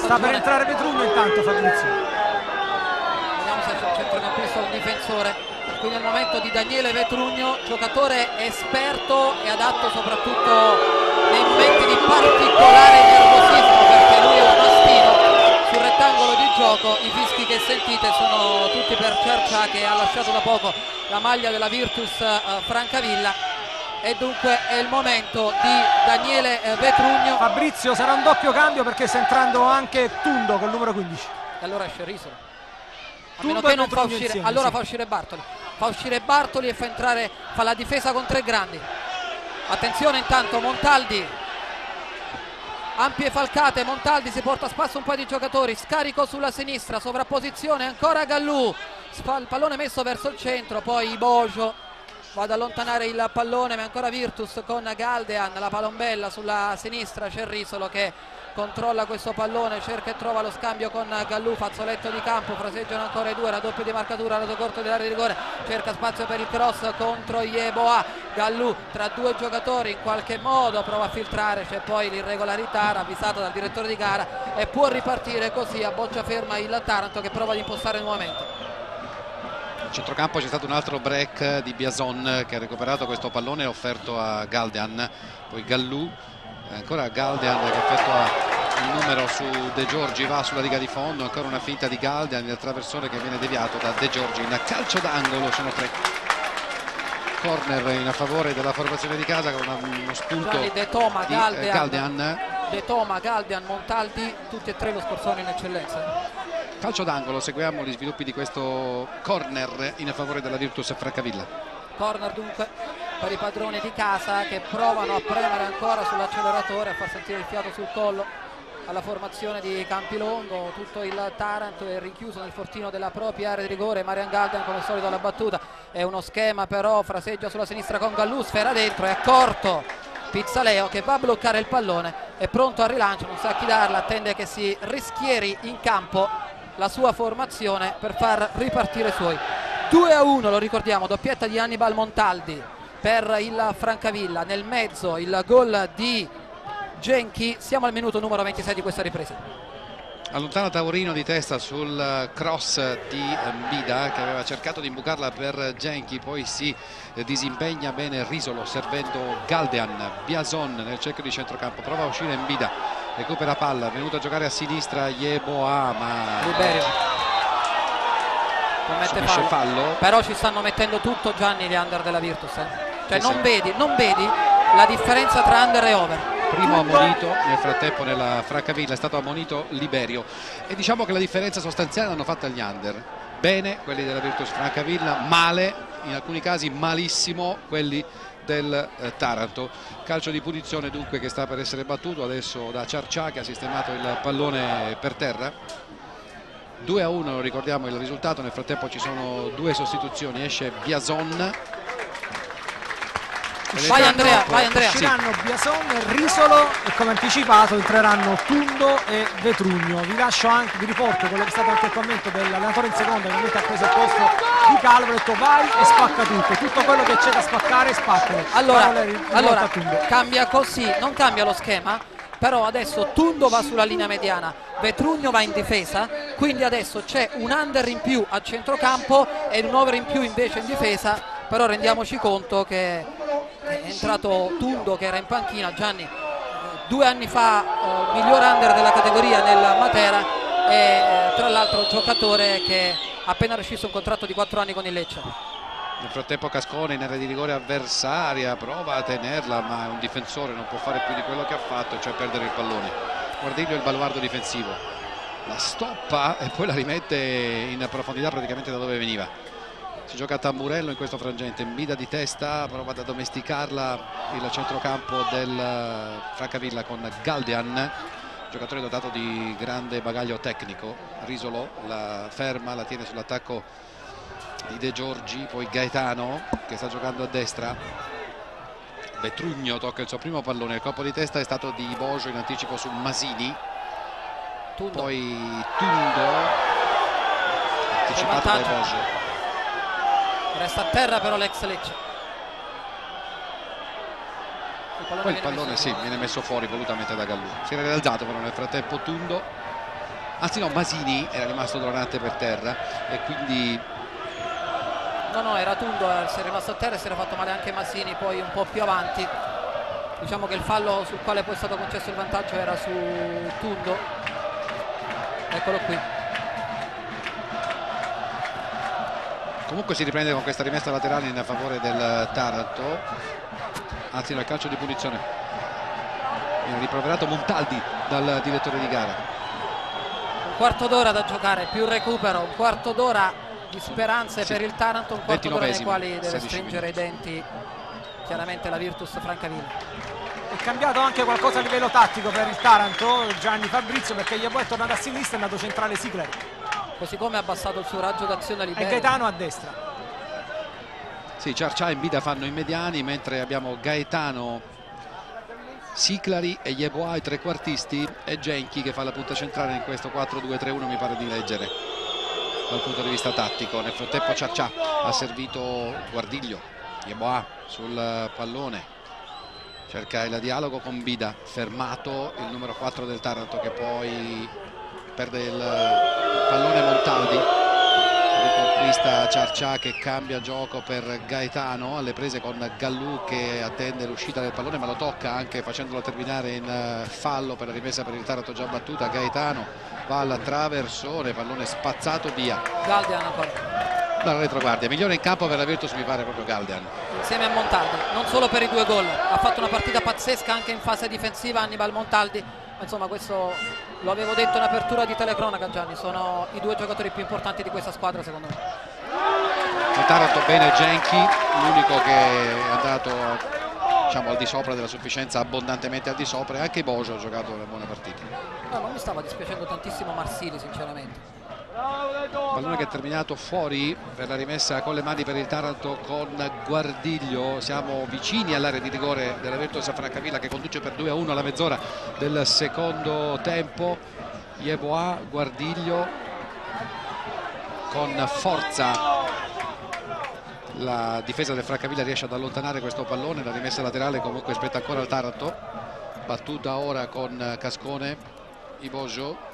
Sta per entrare Vetrugno intanto, Fabrizio. Vediamo se c'è un centrocampista o un difensore. Quindi è il momento di Daniele Vetrugno, giocatore esperto e adatto soprattutto nei momenti di particolare nervosismo, perché lui è un mastino sul rettangolo di gioco. I fischi che sentite sono tutti per Ciarcia, che ha lasciato da poco la maglia della Virtus eh, Francavilla, e dunque è il momento di Daniele eh, Vetrugno. Fabrizio, sarà un doppio cambio perché sta entrando anche Tundo col numero quindici. E allora esce Risolo, a Tundo meno che e non fa Vetrugno uscire, insieme, allora sì. fa uscire Bartoli, fa uscire Bartoli e fa entrare, fa la difesa con tre grandi. Attenzione intanto Montaldi, ampie falcate, Montaldi si porta a spasso un paio di giocatori, scarico sulla sinistra, sovrapposizione ancora Gallù, il pallone messo verso il centro, poi Bojo va ad allontanare il pallone, ma ancora Virtus con Galdean, la palombella sulla sinistra, c'è Risolo che controlla questo pallone, cerca e trova lo scambio con Gallù, fazzoletto di campo, fraseggiano ancora i due, raddoppio di marcatura, lato corto dell'area di rigore, cerca spazio per il cross contro Yeboah, Gallù tra due giocatori in qualche modo prova a filtrare, c'è poi l'irregolarità ravvisata dal direttore di gara e può ripartire così, a boccia ferma il Taranto che prova ad impostare nuovamente. A centrocampo c'è stato un altro break di Biason che ha recuperato questo pallone offerto a Galdean, poi Gallù, ancora Galdean che effettua il numero su De Giorgi, va sulla riga di fondo, ancora una finta di Galdean, il traversone che viene deviato da De Giorgi in calcio d'angolo. Sono tre corner in favore della formazione di casa con uno spunto Gianni De Toma, di Galdean, Galdean. De Toma, Galdean, Montaldi, tutti e tre lo scorsone in eccellenza. Calcio d'angolo, seguiamo gli sviluppi di questo corner in favore della Virtus Francavilla. Corner dunque per i padroni di casa che provano a premere ancora sull'acceleratore, a far sentire il fiato sul collo alla formazione di Campilongo. Tutto il Taranto è richiuso nel fortino della propria area di rigore. Marian Galdean come al solito alla battuta, è uno schema però, fraseggia sulla sinistra con Gallù, sfera dentro, è corto Pizzaleo che va a bloccare il pallone, è pronto al rilancio, non sa chi darla, attende che si rischieri in campo la sua formazione per far ripartire i suoi. Due a uno, lo ricordiamo, doppietta di Hannibal Montaldi per il Francavilla, nel mezzo il gol di Genchi. Siamo al minuto numero ventisei di questa ripresa. Allontana Taurino di testa sul cross di Mbida che aveva cercato di imbucarla per Genchi, poi si disimpegna bene Risolo servendo Galdean. Biason nel cerchio di centrocampo, prova a uscire Mbida, recupera palla, è venuto a giocare a sinistra Yeboah, ma Liberio commette fallo. fallo però ci stanno mettendo tutto, Gianni, gli under della Virtus, eh? Cioè sì, non, sì. Vedi, non vedi la differenza tra under e over. Primo ammonito, nel frattempo nella Francavilla è stato ammonito Liberio e diciamo che la differenza sostanziale l'hanno fatta gli under. Bene quelli della Virtus Francavilla, male, in alcuni casi malissimo quelli del eh, Taranto. Calcio di punizione dunque che sta per essere battuto adesso da Ciarcia che ha sistemato il pallone per terra. Due a uno, ricordiamo il risultato. Nel frattempo ci sono due sostituzioni, esce Biason. Vai Andrea, vai Andrea. Usciranno sì. Biason, Risolo e come anticipato entreranno Tundo e Vetrugno. Vi lascio anche, vi riporto quello che è stato anche il commento dell'allenatore in seconda che ha preso il posto di Calvo, ha detto vai e spacca tutto, tutto quello che c'è da spaccare spaccalo. Allora, allora cambia così, non cambia lo schema, però adesso Tundo va sulla linea mediana, Vetrugno va in difesa, quindi adesso c'è un under in più a centrocampo e un over in più invece in difesa, però rendiamoci conto che è entrato Tundo che era in panchina, Gianni, due anni fa eh, miglior under della categoria nel Matera e eh, tra l'altro giocatore che ha appena rescisso un contratto di quattro anni con il Lecce. Nel frattempo Cascone in area di rigore avversaria prova a tenerla, ma è un difensore, non può fare più di quello che ha fatto, cioè perdere il pallone. Guardiglio è il baluardo difensivo, la stoppa e poi la rimette in profondità praticamente da dove veniva. Si gioca a tamburello in questo frangente, Mbida di testa prova ad addomesticarla il centrocampo del Francavilla con Galdean, giocatore dotato di grande bagaglio tecnico. Risolo la ferma, la tiene sull'attacco di De Giorgi, poi Gaetano che sta giocando a destra. Vetrugno tocca il suo primo pallone, il colpo di testa è stato di Bojo in anticipo su Masini. Tundo. Poi Tundo anticipato da Bojo. Resta a terra però l'ex Lecce. Il Poi il pallone sì, viene messo fuori volutamente da Gallù. Si era rialzato però nel frattempo Tundo. anzi no, Masini era rimasto dolorante per terra e quindi no no era Tundo, eh, si è rimasto a terra e si era fatto male anche Masini poi un po' più avanti. Diciamo che il fallo sul quale poi è stato concesso il vantaggio era su Tundo. Eccolo qui. comunque si riprende con questa rimessa laterale in favore del Taranto, anzi no, il calcio di punizione viene rimproverato Montaldi dal direttore di gara. Un quarto d'ora da giocare, più recupero, un quarto d'ora di speranze sì. per il Taranto, un quarto d'ora nei quali deve sedici stringere minuti. i denti chiaramente la Virtus Francavilla. È cambiato anche qualcosa a livello tattico per il Taranto, Gianni Fabrizio, perché Yeboah è tornato a sinistra e è andato centrale Sigler. Così come ha abbassato il suo raggio d'azione a E Liberia. Gaetano a destra. Sì, Ciarcià e Mbida fanno i mediani, mentre abbiamo Gaetano, Siclari e Yeboah i trequartisti e Genchi che fa la punta centrale in questo quattro due tre uno, mi pare di leggere dal punto di vista tattico. Nel frattempo Ciarcià ha servito Guardiglio, Yeboah sul pallone, cerca il dialogo con Mbida, fermato il numero quattro del Taranto che poi perde il pallone. Montaldi riconquista Ciarcià che cambia gioco per Gaetano alle prese con Gallù che attende l'uscita del pallone ma lo tocca anche facendolo terminare in fallo per la rimessa per il Taranto già battuta. Gaetano va al traversone, pallone spazzato via. Galdian ancora La retroguardia, migliore in campo per la Virtus mi pare proprio Galdian insieme a Montaldi, non solo per i due gol, ha fatto una partita pazzesca anche in fase difensiva Annibal Montaldi. Insomma, questo lo avevo detto in apertura di telecronaca, Gianni, sono i due giocatori più importanti di questa squadra secondo me. il Taranto bene Genchi, l'unico che è andato diciamo al di sopra della sufficienza, abbondantemente al di sopra, e anche Bojo ha giocato una buona partita. No, non mi stava dispiacendo tantissimo Marsili sinceramente. Pallone che è terminato fuori per la rimessa con le mani per il Taranto con Guardiglio. Siamo vicini all'area di rigore della Virtus Francavilla che conduce per due a uno alla mezz'ora del secondo tempo. Yeboah, Guardiglio con forza. La difesa del Francavilla riesce ad allontanare questo pallone, la rimessa laterale comunque spetta ancora al Taranto, battuta ora con Cascone, Ibojo.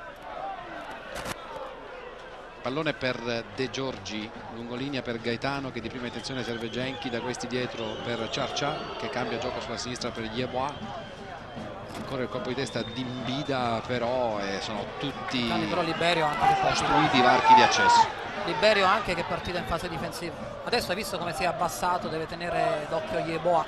Pallone per De Giorgi, lungolinea per Gaetano che di prima intenzione serve Genchi, da questi dietro per Ciarcià che cambia gioco sulla sinistra per Yeboah. Ancora il colpo di testa di Mbida, però eh, sono tutti Gianni, però Liberio anche che costruiti varchi di accesso. Liberio anche che è partita in fase difensiva. Adesso hai visto come si è abbassato, deve tenere d'occhio Yeboah.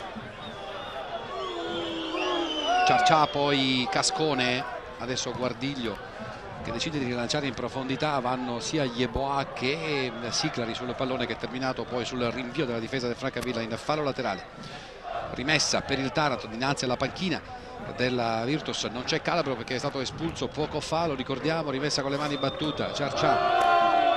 Ciarcià, poi Cascone, adesso Guardiglio che decide di rilanciare in profondità. Vanno sia Yeboah che Siclari sul pallone che è terminato poi sul rinvio della difesa del Francavilla in fallo laterale. Rimessa per il Taranto dinanzi alla panchina della Virtus, non c'è Calabro perché è stato espulso poco fa, lo ricordiamo. Rimessa con le mani battuta, Ciarcià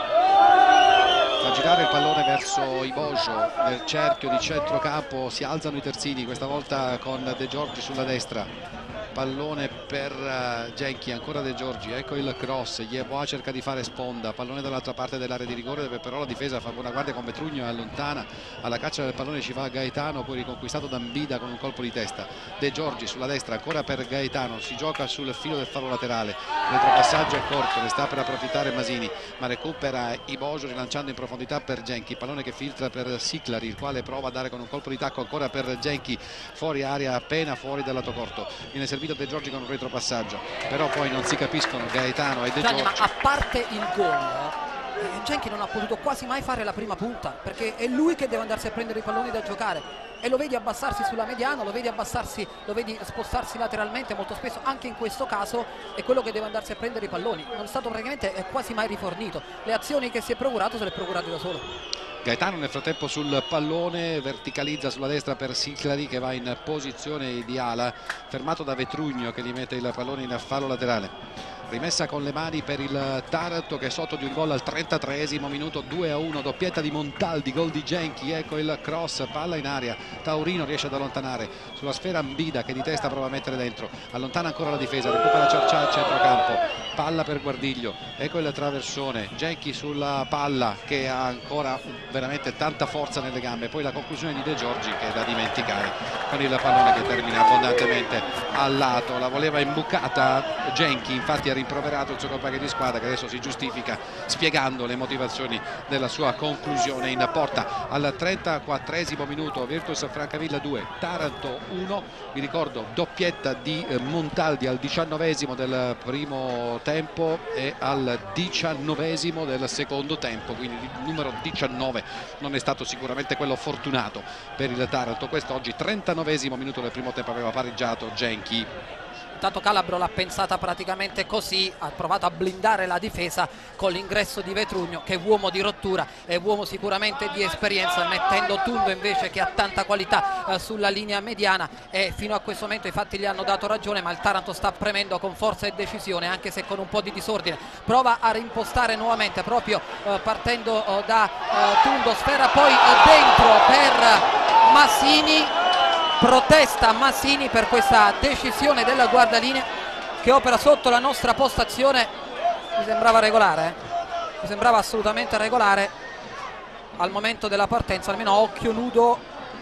fa girare il pallone verso Ibojo nel cerchio di centrocampo, si alzano i terzini, questa volta con De Giorgi sulla destra. Pallone per uh, Genchi, ancora De Giorgi, ecco il cross. Yeboah cerca di fare sponda, pallone dall'altra parte dell'area di rigore dove però la difesa fa buona guardia con Vetrugno e allontana. Alla caccia del pallone ci va Gaetano, poi riconquistato da Mbida con un colpo di testa. De Giorgi sulla destra, ancora per Gaetano, si gioca sul filo del fallo laterale, retropassaggio è corto, ne sta per approfittare Masini ma recupera Ibojo rilanciando in profondità per Genchi. Pallone che filtra per Siclari, il quale prova a dare con un colpo di tacco ancora per Genchi, fuori area, appena fuori dal lato corto. Viene servito De Giorgi con un retropassaggio, però poi non si capiscono Gaetano e De Gianni, Giorgi. ma a parte il gol, eh, Genchi non ha potuto quasi mai fare la prima punta perché è lui che deve andarsi a prendere i palloni da giocare e lo vedi abbassarsi sulla mediana, lo vedi abbassarsi, lo vedi spostarsi lateralmente molto spesso. Anche in questo caso è quello che deve andarsi a prendere i palloni, non è stato praticamente è quasi mai rifornito, le azioni che si è procurato se le è procurate da solo. Gaetano nel frattempo sul pallone verticalizza sulla destra per Siclari che va in posizione di ala, fermato da Vetrugno che gli mette il pallone in fallo laterale. Rimessa con le mani per il Taranto che è sotto di un gol al trentatreesimo minuto, due a uno, doppietta di Montaldi, gol di Genchi, ecco il cross, palla in aria, Taurino riesce ad allontanare sulla sfera Mbida che di testa prova a mettere dentro, allontana ancora la difesa, recupera Ciarcià al centrocampo, palla per Guardiglio, ecco il traversone, Genchi sulla palla che ha ancora veramente tanta forza nelle gambe, poi la conclusione di De Giorgi che è da dimenticare con il pallone che termina abbondantemente al lato. La voleva imbucata Genchi, infatti è rimproverato il suo compagno di squadra, che adesso si giustifica spiegando le motivazioni della sua conclusione in porta. Al trentaquattresimo minuto Virtus Francavilla due, Taranto uno. Vi ricordo doppietta di Montaldi al diciannovesimo del primo tempo e al diciannovesimo del secondo tempo, quindi il numero diciannove non è stato sicuramente quello fortunato per il Taranto quest'oggi. Trentanovesimo minuto del primo tempo aveva pareggiato Genchi. Intanto Calabro l'ha pensata praticamente così, ha provato a blindare la difesa con l'ingresso di Vetrugno, che è uomo di rottura, è uomo sicuramente di esperienza, mettendo Tundo invece che ha tanta qualità eh, sulla linea mediana, e fino a questo momento i fatti gli hanno dato ragione, ma il Taranto sta premendo con forza e decisione, anche se con un po' di disordine. Prova a rimpostare nuovamente proprio eh, partendo eh, da eh, Tundo, sfera poi eh, dentro per Massini. Protesta Massini per questa decisione della guardalinea che opera sotto la nostra postazione. Mi sembrava regolare, eh? mi sembrava assolutamente regolare al momento della partenza, almeno a occhio nudo.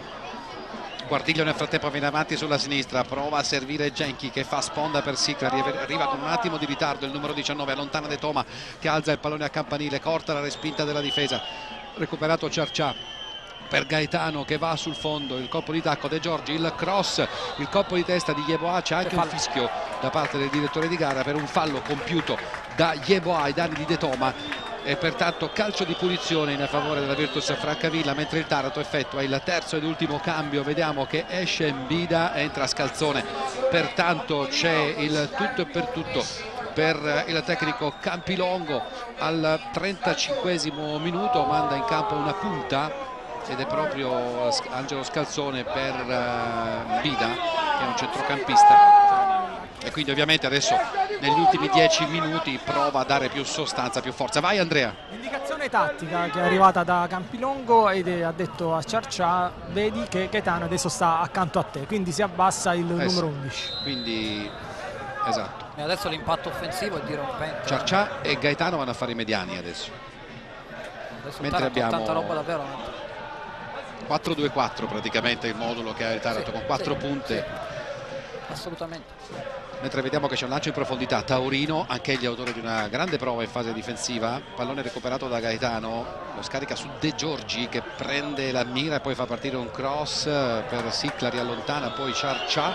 Guardiglio nel frattempo viene avanti sulla sinistra, prova a servire Genchi che fa sponda per Siclari, arriva con un attimo di ritardo il numero diciannove, allontana De Toma che alza il pallone a campanile, corta la respinta della difesa, recuperato Ciarcià per Gaetano che va sul fondo, il colpo di tacco De Giorgi, il cross, il colpo di testa di Yeboah, c'è anche un fischio da parte del direttore di gara per un fallo compiuto da Yeboah ai danni di De Toma, e pertanto calcio di punizione in favore della Virtus Francavilla, mentre il Taranto effettua il terzo ed ultimo cambio. Vediamo che esce Mbida, entra Scalzone, pertanto c'è il tutto e per tutto per il tecnico Campilongo. Al trentacinquesimo minuto manda in campo una punta ed è proprio Angelo Scalzone per Mbida, che è un centrocampista, e quindi ovviamente adesso negli ultimi dieci minuti prova a dare più sostanza, più forza. Vai Andrea. Indicazione tattica che è arrivata da Campilongo ed ha detto a Ciarcià: vedi che Gaetano adesso sta accanto a te, quindi si abbassa il eh numero sì. undici. Quindi esatto. E adesso l'impatto offensivo è dirompente. Ciarcià e Gaetano vanno a fare i mediani adesso. Adesso mentre abbiamo tanta roba davvero. quattro due quattro praticamente il modulo che ha il Taranto, sì, con quattro sì, punte. Sì. Assolutamente. Mentre vediamo che c'è un lancio in profondità, Taurino, anche egli autore di una grande prova in fase difensiva, pallone recuperato da Gaetano, lo scarica su De Giorgi che prende la mira e poi fa partire un cross per Siclari, allontana poi Ciarcià,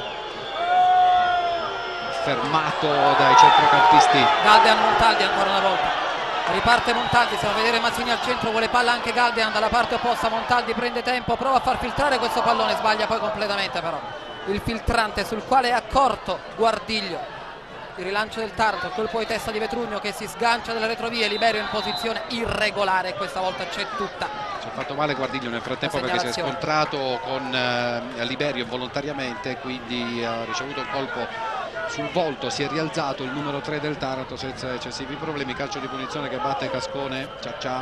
fermato dai centrocampisti. Galdean Montaldi ancora una volta. Riparte Montaldi, stiamo a vedere Mazzini al centro, vuole palla anche Galdean dalla parte opposta. Montaldi prende tempo, prova a far filtrare questo pallone, sbaglia poi completamente però il filtrante sul quale è accorto Guardiglio. Il rilancio del Taranto, il colpo di testa di Vetrugno che si sgancia dalle retrovie, Liberio in posizione irregolare, questa volta c'è tutta. Ci ha fatto male Guardiglio nel frattempo perché si è scontrato con eh, Liberio involontariamente, quindi ha ricevuto un colpo sul volto, si è rialzato il numero tre del Taranto senza eccessivi problemi. Calcio di punizione che batte Cascone. Ciarcià.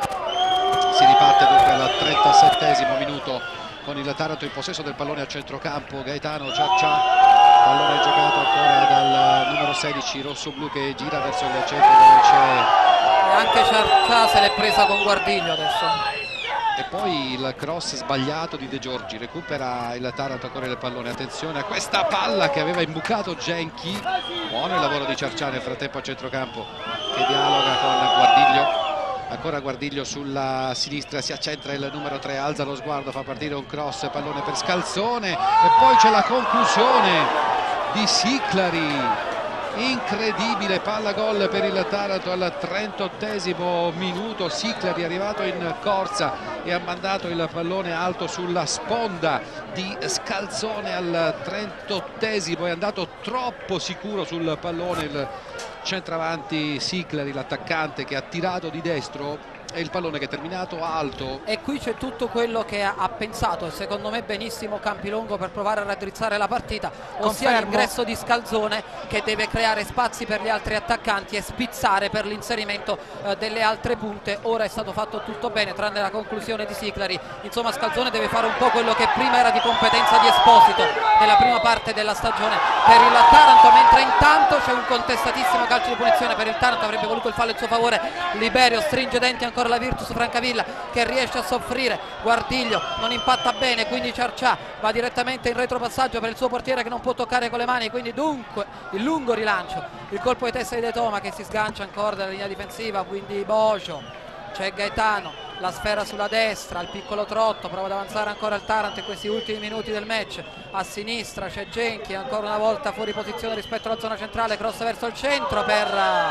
Si riparte dunque al trentasettesimo minuto con il Taranto in possesso del pallone a centrocampo. Gaetano, Ciarcià, pallone giocato ancora dal numero sedici rossoblu che gira verso il centro dove c'è, e anche Ciarcià se l'è presa con Guardiglio adesso. E poi il cross sbagliato di De Giorgi, recupera il Taranto ancora il pallone. Attenzione a questa palla che aveva imbucato Genchi. Buono il lavoro di Ciarcià nel frattempo a centrocampo che dialoga con Guardiglio. Ancora Guardiglio sulla sinistra, si accentra il numero tre, alza lo sguardo, fa partire un cross, pallone per Scalzone e poi c'è la conclusione di Siclari. Incredibile palla gol per il Taranto al trentottesimo minuto. Siclari è arrivato in corsa e ha mandato il pallone alto sulla sponda di Scalzone al trentottesimo, è andato troppo sicuro sul pallone il centravanti Siclari, l'attaccante che ha tirato di destro, e il pallone che è terminato alto. E qui c'è tutto quello che ha, ha pensato secondo me benissimo Campilongo per provare a raddrizzare la partita, ossia l'ingresso di Scalzone che deve creare spazi per gli altri attaccanti e spizzare per l'inserimento eh, delle altre punte. Ora è stato fatto tutto bene tranne la conclusione di Siclari. Insomma Scalzone deve fare un po' quello che prima era di competenza di Esposito nella prima parte della stagione per il Taranto, mentre intanto c'è un contestatissimo calcio di punizione per il Taranto. Avrebbe voluto il fallo in suo favore Liberio, stringe denti ancora la Virtus Francavilla che riesce a soffrire. Guardiglio non impatta bene, quindi Ciarcià va direttamente in retropassaggio per il suo portiere che non può toccare con le mani, quindi dunque il lungo rilancio, il colpo di testa di De Toma che si sgancia ancora dalla linea difensiva, quindi Bojo, c'è Gaetano, la sfera sulla destra, il piccolo trotto, prova ad avanzare ancora il Taranto in questi ultimi minuti del match. A sinistra c'è Genchi, ancora una volta fuori posizione rispetto alla zona centrale, cross verso il centro per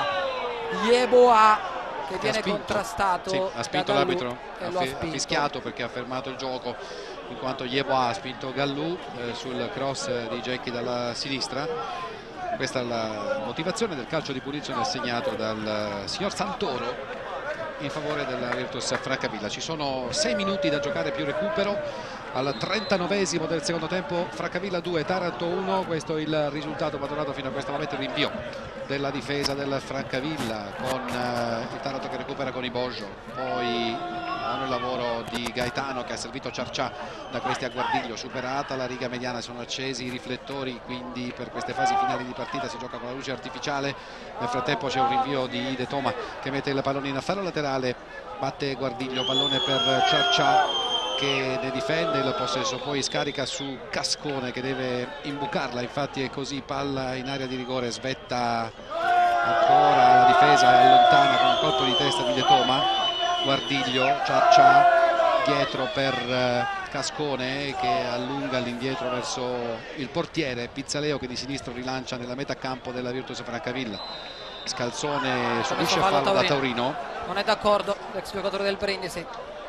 Yeboah che viene contrastato. Sì, ha spinto l'arbitro, e ha, lo ha ha spinto. fischiato perché ha fermato il gioco, in quanto Yeboah ha spinto Gallù eh, sul cross di Genchi dalla sinistra. Questa è la motivazione del calcio di punizione assegnato dal signor Santoro in favore della Virtus Francavilla. Ci sono sei minuti da giocare più recupero. Al trentanovesimo del secondo tempo, Francavilla due, Taranto uno. Questo è il risultato maturato fino a questo momento. Il rinvio della difesa del Francavilla con eh, il Taranto che recupera con i Bojo, poi buono il lavoro di Gaetano che ha servito Ciarcià da questi a Guardiglio. Superata la riga mediana, sono accesi i riflettori, quindi per queste fasi finali di partita si gioca con la luce artificiale. Nel frattempo c'è un rinvio di De Toma che mette il pallone in fallo laterale, batte Guardiglio, pallone per Ciarcià che ne difende il possesso, poi scarica su Cascone che deve imbucarla, infatti è così, palla in area di rigore, svetta ancora la difesa e allontana con un colpo di testa di De Toma. Guardiglio, Ciarcià dietro per Cascone che allunga all'indietro verso il portiere, Pizzaleo che di sinistro rilancia nella metà campo della Virtus Francavilla. Scalzone subisce fallo da Taurino, non è d'accordo l'ex giocatore del Brindisi.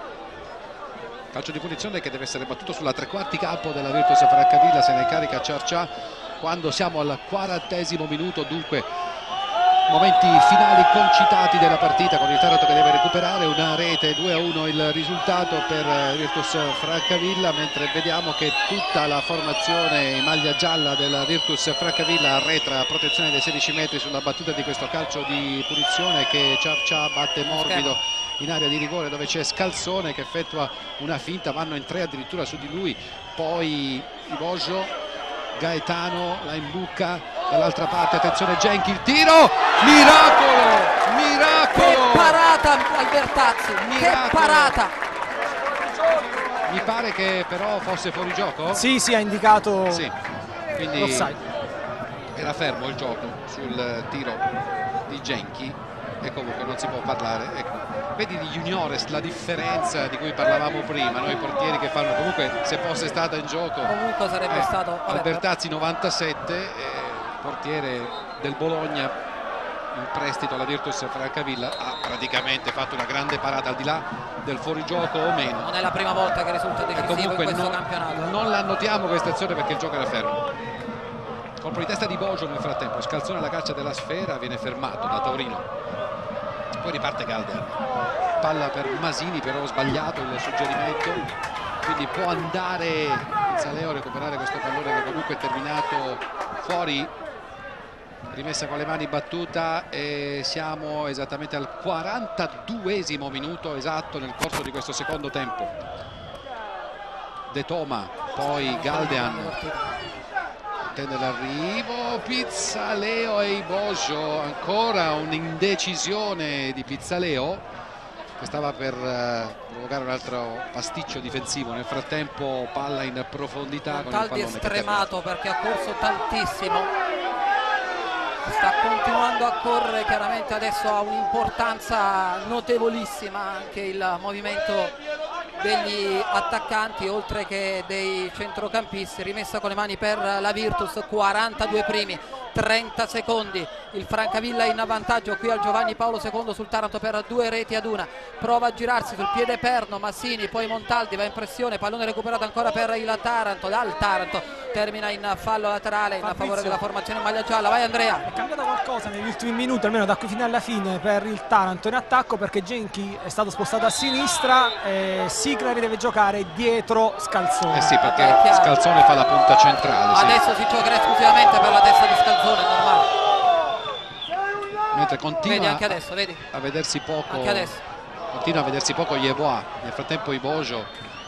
Calcio di punizione che deve essere battuto sulla tre quarti campo della Virtus Francavilla, se ne carica Ciarcià quando siamo al quarantesimo minuto, dunque momenti finali concitati della partita con il Taranto che deve recuperare una rete. Due a uno il risultato per Virtus Francavilla, mentre vediamo che tutta la formazione in maglia gialla della Virtus Francavilla arretra a protezione dei sedici metri sulla battuta di questo calcio di punizione che Ciarcià batte morbido in area di rigore, dove c'è Scalzone che effettua una finta, vanno in tre addirittura su di lui, poi Bojo, Gaetano la imbucca dall'altra parte, attenzione Genchi, il tiro, miracolo, miracolo, che parata Albertazzi, miracolo. Che parata, mi pare che però fosse fuori gioco. Sì, sì, ha indicato sì. Quindi l'offside. Era fermo il gioco sul tiro di Genchi e comunque non si può parlare, ecco, vedi di Juniores la differenza di cui parlavamo prima, noi portieri che fanno, comunque se fosse stata in gioco comunque sarebbe eh, stato vabbè, Albertazzi novantasette, eh, portiere del Bologna in prestito alla Virtus Francavilla, ha praticamente fatto una grande parata al di là del fuorigioco o meno. Non è la prima volta che risulta decisivo in questo non, campionato. Non la notiamo questa azione perché il gioco era fermo. Colpo di testa di Bojo nel frattempo, Scalzone alla caccia della sfera, viene fermato da Taurino, poi riparte Galder, palla per Masini, però ho sbagliato il suggerimento, quindi può andare Pizzaleo a recuperare questo pallone che comunque è terminato fuori. Rimessa con le mani battuta e siamo esattamente al quarantaduesimo minuto esatto nel corso di questo secondo tempo. De Toma, poi Galdean attende l'arrivo, Pizzaleo e Bojo, ancora un'indecisione di Pizzaleo che stava per eh, provocare un altro pasticcio difensivo. Nel frattempo palla in profondità con il pallone estremato perché ha corso tantissimo, sta continuando a correre, chiaramente adesso ha un'importanza notevolissima anche il movimento degli attaccanti oltre che dei centrocampisti. Rimessa con le mani per la Virtus, quarantadue primi, trenta secondi, il Francavilla in vantaggio qui al Giovanni Paolo secondo sul Taranto per due reti ad una. Prova a girarsi sul piede perno Massini, poi Montaldi va in pressione, pallone recuperato ancora per il Taranto, dal Taranto termina in fallo laterale in favore della formazione maglia gialla. Vai Andrea. È cambiato qualcosa negli ultimi minuti, almeno da qui fino alla fine, per il Taranto in attacco, perché Genchi è stato spostato a sinistra e Signari deve giocare dietro Scalzone. Eh sì, perché Scalzone fa la punta centrale. Sì. Adesso si giocherà esclusivamente per la testa di Scalzone, è normale. Mentre continua vedi anche adesso, vedi? a vedersi poco, anche adesso. continua a vedersi poco Yeboah. Nel frattempo i Bojo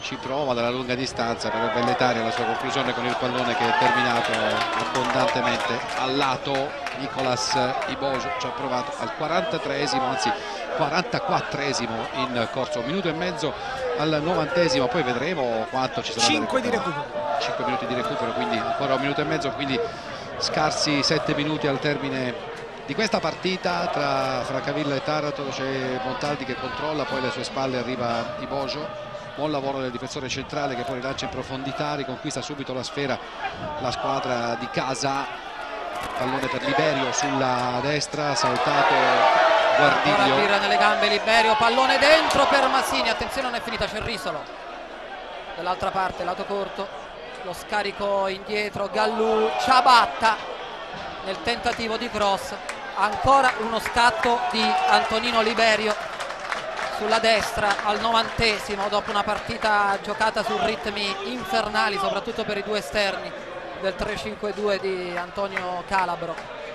ci prova dalla lunga distanza per velleitare la sua conclusione con il pallone che è terminato abbondantemente al lato. Nicolas Ibojo ci ha provato al quarantatreesimo, anzi quarantaquattresimo in corso, un minuto e mezzo al novantesimo, poi vedremo quanto ci sarà cinque di recupero, cinque minuti di recupero, quindi ancora un minuto e mezzo, quindi scarsi sette minuti al termine di questa partita tra Francavilla e Taranto. C'è Montaldi che controlla, poi alle sue spalle arriva Ibojo. Buon lavoro del difensore centrale che poi rilancia in profondità, riconquista subito la sfera la squadra di casa. Pallone per Liberio sulla destra, saltato Guardiglio. Ancora birra nelle gambe Liberio, pallone dentro per Masini, attenzione non è finita, c'è Risolo dall'altra parte, lato corto, lo scarico indietro, Gallù, Ciabatta nel tentativo di cross, ancora uno scatto di Antonino Liberio sulla destra al novantesimo, dopo una partita giocata su ritmi infernali soprattutto per i due esterni del tre cinque due di Antonio Calabro.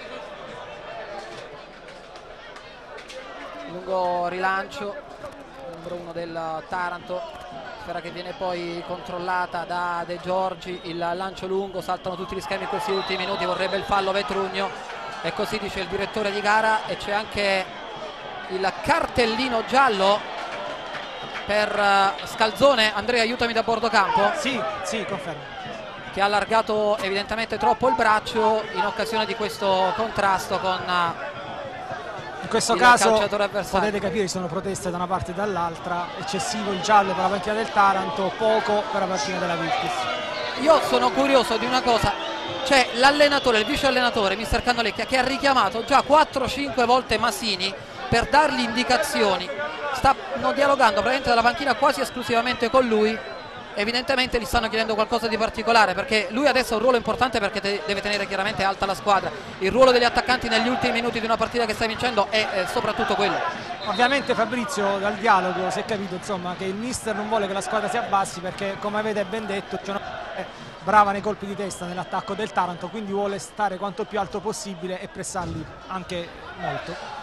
Lungo rilancio, numero uno del Taranto, sfera che viene poi controllata da De Giorgi, il lancio lungo, saltano tutti gli schemi in questi ultimi minuti, vorrebbe il fallo Vetrugno e così dice il direttore di gara, e c'è anche il cartellino giallo per Scalzone. Andrea, aiutami da bordo campo. Sì, sì, confermo. Che ha allargato evidentemente troppo il braccio in occasione di questo contrasto con in questo il caso calciatore avversario. potete capire, ci sono proteste da una parte e dall'altra, eccessivo il giallo per la panchina del Taranto, poco per la panchina della Virtus. Io sono curioso di una cosa, c'è l'allenatore, il vice allenatore mister Candolecchia, che ha richiamato già quattro cinque volte Masini per dargli indicazioni, stanno dialogando praticamente dalla panchina quasi esclusivamente con lui. Evidentemente gli stanno chiedendo qualcosa di particolare, perché lui adesso ha un ruolo importante, perché te deve tenere chiaramente alta la squadra. Il ruolo degli attaccanti negli ultimi minuti di una partita che stai vincendo è eh, soprattutto quello. Ovviamente Fabrizio, dal dialogo si è capito insomma che il mister non vuole che la squadra si abbassi, perché come avete ben detto c'è una brava nei colpi di testa nell'attacco del Taranto, quindi vuole stare quanto più alto possibile e pressarli anche molto.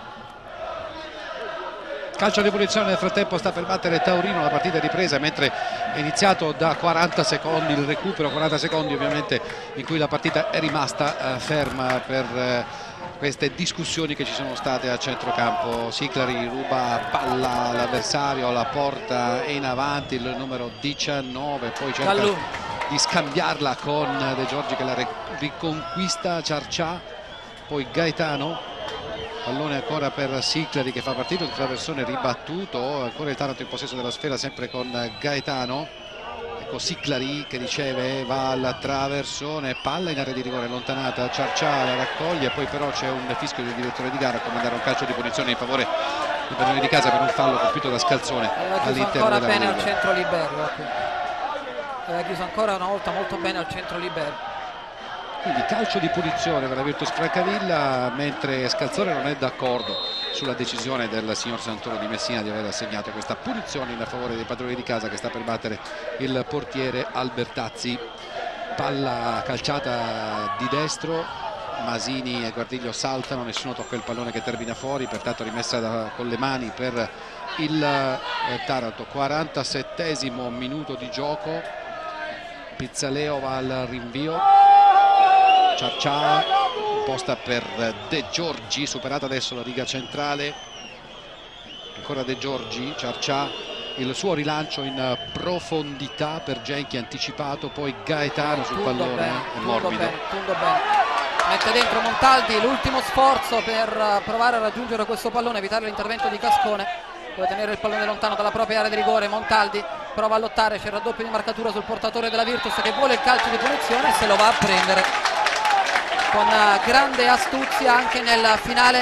Calcio di punizione, nel frattempo sta per battere Taurino, la partita è ripresa mentre è iniziato da quaranta secondi il recupero, quaranta secondi ovviamente in cui la partita è rimasta eh, ferma per eh, queste discussioni che ci sono state a centrocampo. Siclari ruba palla all'avversario, la porta in avanti il numero diciannove, poi cerca Gallù di scambiarla con De Giorgi che la riconquista, Ciarcià, poi Gaetano. Pallone ancora per Siclari che fa partito il traversone ribattuto, ancora il Taranto in possesso della sfera sempre con Gaetano. Ecco Siclari che riceve, va al traversone, palla in area di rigore allontanata, Ciarcià la raccoglie, poi però c'è un fischio del direttore di gara a comandare un calcio di punizione in favore del padrone di casa per un fallo compiuto da Scalzone all'interno ancora della bene Liga. al centro Liberio, aveva chiuso ancora una volta molto bene al centro Liberio. Quindi calcio di punizione per la Virtus Francavilla, mentre Scalzone non è d'accordo sulla decisione del signor Santoro di Messina di aver assegnato questa punizione in favore dei padroni di casa, che sta per battere il portiere Albertazzi. Palla calciata di destro, Masini e Guardiglio saltano, nessuno tocca il pallone che termina fuori, pertanto rimessa da, con le mani per il eh, Taranto. quarantasettesimo minuto di gioco, Pizzaleo va al rinvio, Ciarcià imposta per De Giorgi, superata adesso la riga centrale, ancora De Giorgi, Ciarcià, il suo rilancio in profondità per Genchi anticipato, poi Gaetano sul Tundo pallone, bene, è tundo morbido. bene, tundo bene. Mette dentro Montaldi, l'ultimo sforzo per provare a raggiungere questo pallone, evitare l'intervento di Cascone, deve tenere il pallone lontano dalla propria area di rigore. Montaldi prova a lottare, c'è il raddoppio di marcatura sul portatore della Virtus che vuole il calcio di punizione e se lo va a prendere con grande astuzia anche nel finale.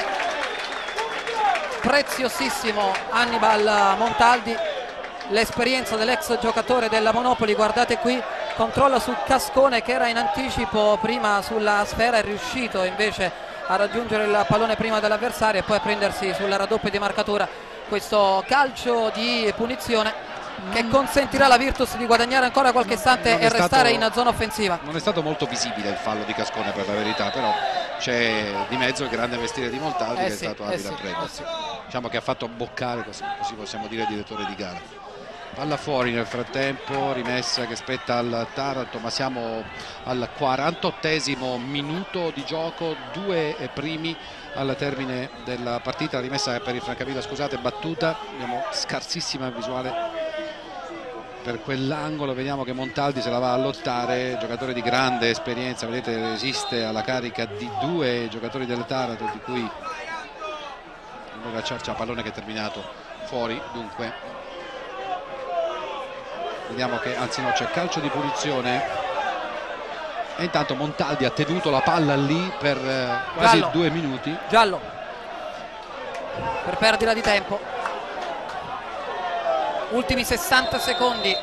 Preziosissimo Hannibal Montaldi, l'esperienza dell'ex giocatore della Monopoli, guardate qui, controlla su Cascone che era in anticipo prima sulla sfera, è riuscito invece a raggiungere il pallone prima dell'avversario e poi a prendersi sul raddoppio di marcatura questo calcio di punizione che consentirà alla Virtus di guadagnare ancora qualche istante e restare stato, in zona offensiva. Non è stato molto visibile il fallo di Cascone, per la verità, però c'è di mezzo il grande mestiere di Montaldi eh che sì, è stato eh abile sì, a prendersi. eh sì. Diciamo che ha fatto boccare, così, così possiamo dire, il direttore di gara. Palla fuori nel frattempo, rimessa che spetta al Taranto, ma siamo al quarantottesimo minuto di gioco, due primi al termine della partita. Rimessa per il Francavilla, scusate, battuta, abbiamo scarsissima visuale per quell'angolo, vediamo che Montaldi se la va a lottare, giocatore di grande esperienza, vedete resiste alla carica di due giocatori del Taranto, di cui la Ciarcia, pallone che è terminato fuori. Dunque vediamo che, anzi no, c'è calcio di punizione e intanto Montaldi ha tenuto la palla lì per eh, quasi giallo. due minuti. Giallo per perdita di tempo, ultimi sessanta secondi.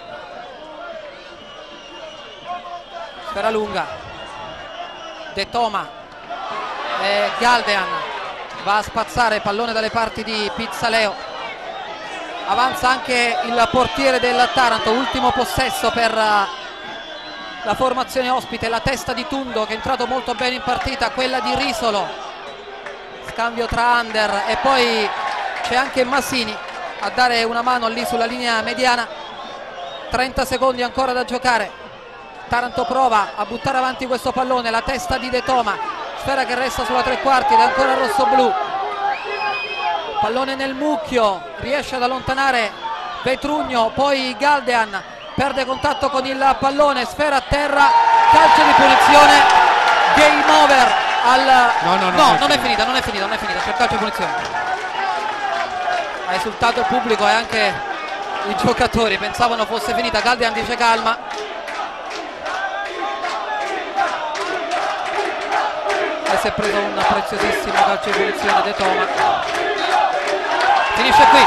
Sfera lunga, De Toma e Galdean va a spazzare pallone dalle parti di Pizzaleo. Avanza anche il portiere del Taranto, ultimo possesso per la formazione ospite, la testa di Tundo che è entrato molto bene in partita, quella di Risolo, scambio tra Under e poi c'è anche Masini a dare una mano lì sulla linea mediana. Trenta secondi ancora da giocare, Taranto prova a buttare avanti questo pallone, la testa di De Toma, sfera che resta sulla tre quarti ed è ancora rossoblu. Pallone nel mucchio, riesce ad allontanare Petrugno, poi Galdean perde contatto con il pallone, sfera a terra, calcio di punizione, game over al... No, no, no, no non, non è è finita, non è finita, non è finita, c'è il calcio di punizione. Ha esultato il pubblico e anche i giocatori, pensavano fosse finita. Galdean dice calma. E si è preso un preziosissimo calcio di punizione De Toma. Finisce qui.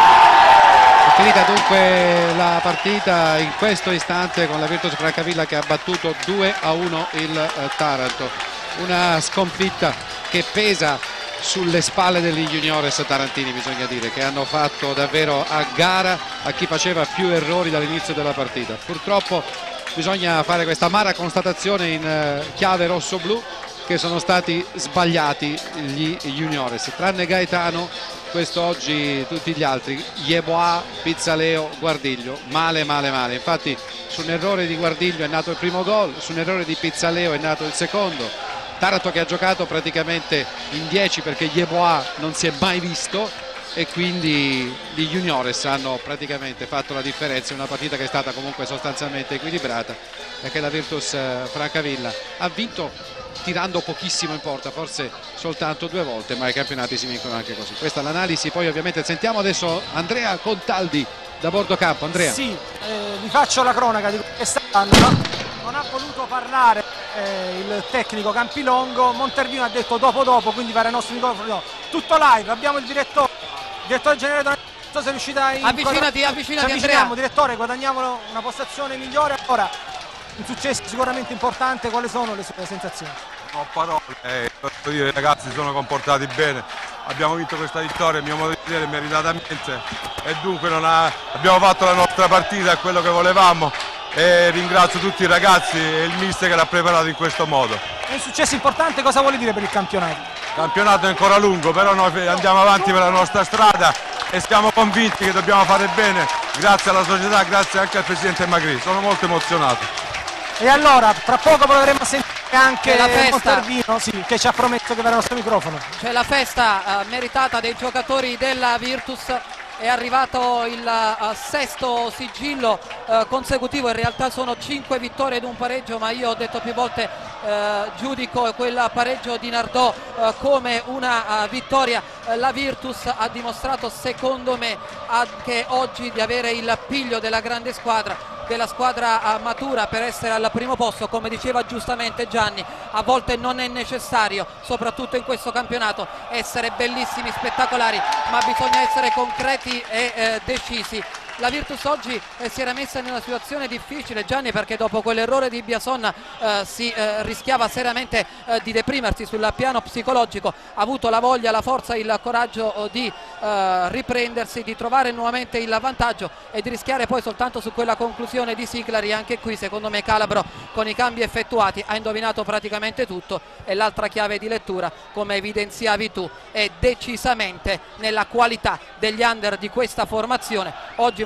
È finita dunque la partita in questo istante con la Virtus Francavilla che ha battuto due a uno il eh, Taranto. Una sconfitta che pesa sulle spalle degli juniores tarantini, bisogna dire, che hanno fatto davvero a gara a chi faceva più errori dall'inizio della partita. Purtroppo bisogna fare questa amara constatazione in eh, chiave rosso-blu, che sono stati sbagliati gli juniores, tranne Gaetano. Quest'oggi tutti gli altri, Yeboah, Pizzaleo, Guardiglio, male male male. Infatti su un errore di Guardiglio è nato il primo gol, su un errore di Pizzaleo è nato il secondo. Taranto che ha giocato praticamente in dieci perché Yeboah non si è mai visto e quindi gli juniores hanno praticamente fatto la differenza in una partita che è stata comunque sostanzialmente equilibrata e che la Virtus Francavilla ha vinto tirando pochissimo in porta, forse soltanto due volte, ma i campionati si vincono anche così. Questa è l'analisi, poi ovviamente sentiamo adesso Andrea Contaldi da bordo campo. Andrea. Sì, eh, vi faccio la cronaca di quest'anno. Non ha voluto parlare eh, il tecnico Campilongo, Montervino ha detto dopo dopo, quindi vale il nostro microfono. Tutto live, abbiamo il direttore, il direttore generale, non so se è riuscita a avvicinati, avvicinati Andrea. Andrea. Direttore, guadagniamo una postazione migliore. Ora, un successo sicuramente importante, quali sono le sue sensazioni? Non ho parole, eh, devo dire, i ragazzi si sono comportati bene, abbiamo vinto questa vittoria, a mio modo di vedere, meritatamente, e dunque non ha, abbiamo fatto la nostra partita, è quello che volevamo, e ringrazio tutti i ragazzi e il mister che l'ha preparato in questo modo. È un successo importante, cosa vuole dire per il campionato? Il campionato è ancora lungo, però noi andiamo avanti per la nostra strada e siamo convinti che dobbiamo fare bene, grazie alla società, grazie anche al presidente Magri, sono molto emozionato. E allora, tra poco potremo sentire anche la festa. Montervino, sì, che ci ha promesso che verrà al nostro microfono. C'è la festa eh, meritata dei giocatori della Virtus, è arrivato il uh, sesto sigillo uh, consecutivo, in realtà sono cinque vittorie ed un pareggio, ma io ho detto più volte uh, giudico quel pareggio di Nardò uh, come una uh, vittoria. Uh, la Virtus ha dimostrato secondo me anche oggi di avere il piglio della grande squadra, della squadra uh, matura per essere al primo posto. Come diceva giustamente Gianni, a volte non è necessario, soprattutto in questo campionato, essere bellissimi, spettacolari, ma bisogna essere concreti e eh, decisi. La Virtus oggi eh, si era messa in una situazione difficile, Gianni, perché dopo quell'errore di Biason eh, si eh, rischiava seriamente eh, di deprimersi sul piano psicologico. Ha avuto la voglia, la forza, il coraggio eh, di eh, riprendersi, di trovare nuovamente il vantaggio e di rischiare poi soltanto su quella conclusione di Siclari. Anche qui secondo me Calabro, con i cambi effettuati, ha indovinato praticamente tutto, e l'altra chiave di lettura, come evidenziavi tu, è decisamente nella qualità degli under di questa formazione. Oggi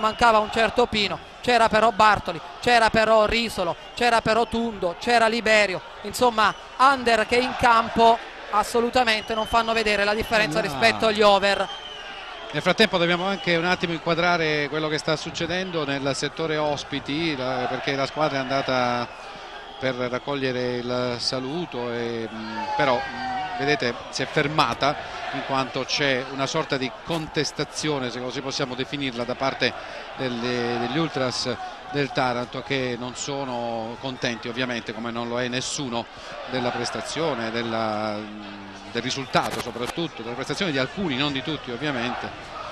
mancava un certo Pino, c'era però Bartoli, c'era però Risolo, c'era però Tundo, c'era Liberio, insomma under che in campo assolutamente non fanno vedere la differenza no. rispetto agli over. Nel frattempo dobbiamo anche un attimo inquadrare quello che sta succedendo nel settore ospiti, perché la squadra è andata per raccogliere il saluto, e, però vedete si è fermata in quanto c'è una sorta di contestazione, se così possiamo definirla, da parte delle, degli ultras del Taranto, che non sono contenti ovviamente, come non lo è nessuno, della prestazione, della, del risultato, soprattutto della prestazione di alcuni, non di tutti ovviamente,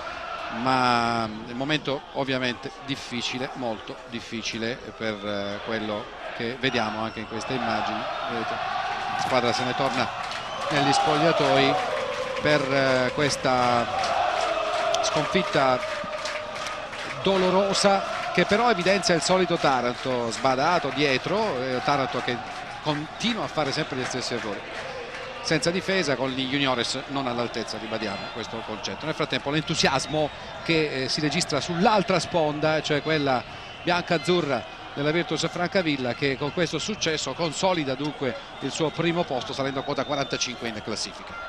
ma è un momento ovviamente difficile, molto difficile per eh, quello che vediamo anche in queste immagini. Vedete, la squadra se ne torna negli spogliatoi per eh, questa sconfitta dolorosa, che però evidenzia il solito Taranto sbadato dietro, eh, Taranto che continua a fare sempre gli stessi errori, senza difesa, con gli juniores non all'altezza, ribadiamo questo concetto. Nel frattempo l'entusiasmo che eh, si registra sull'altra sponda, cioè quella bianca-azzurra della Virtus Francavilla, che con questo successo consolida dunque il suo primo posto, salendo a quota quarantacinque in classifica.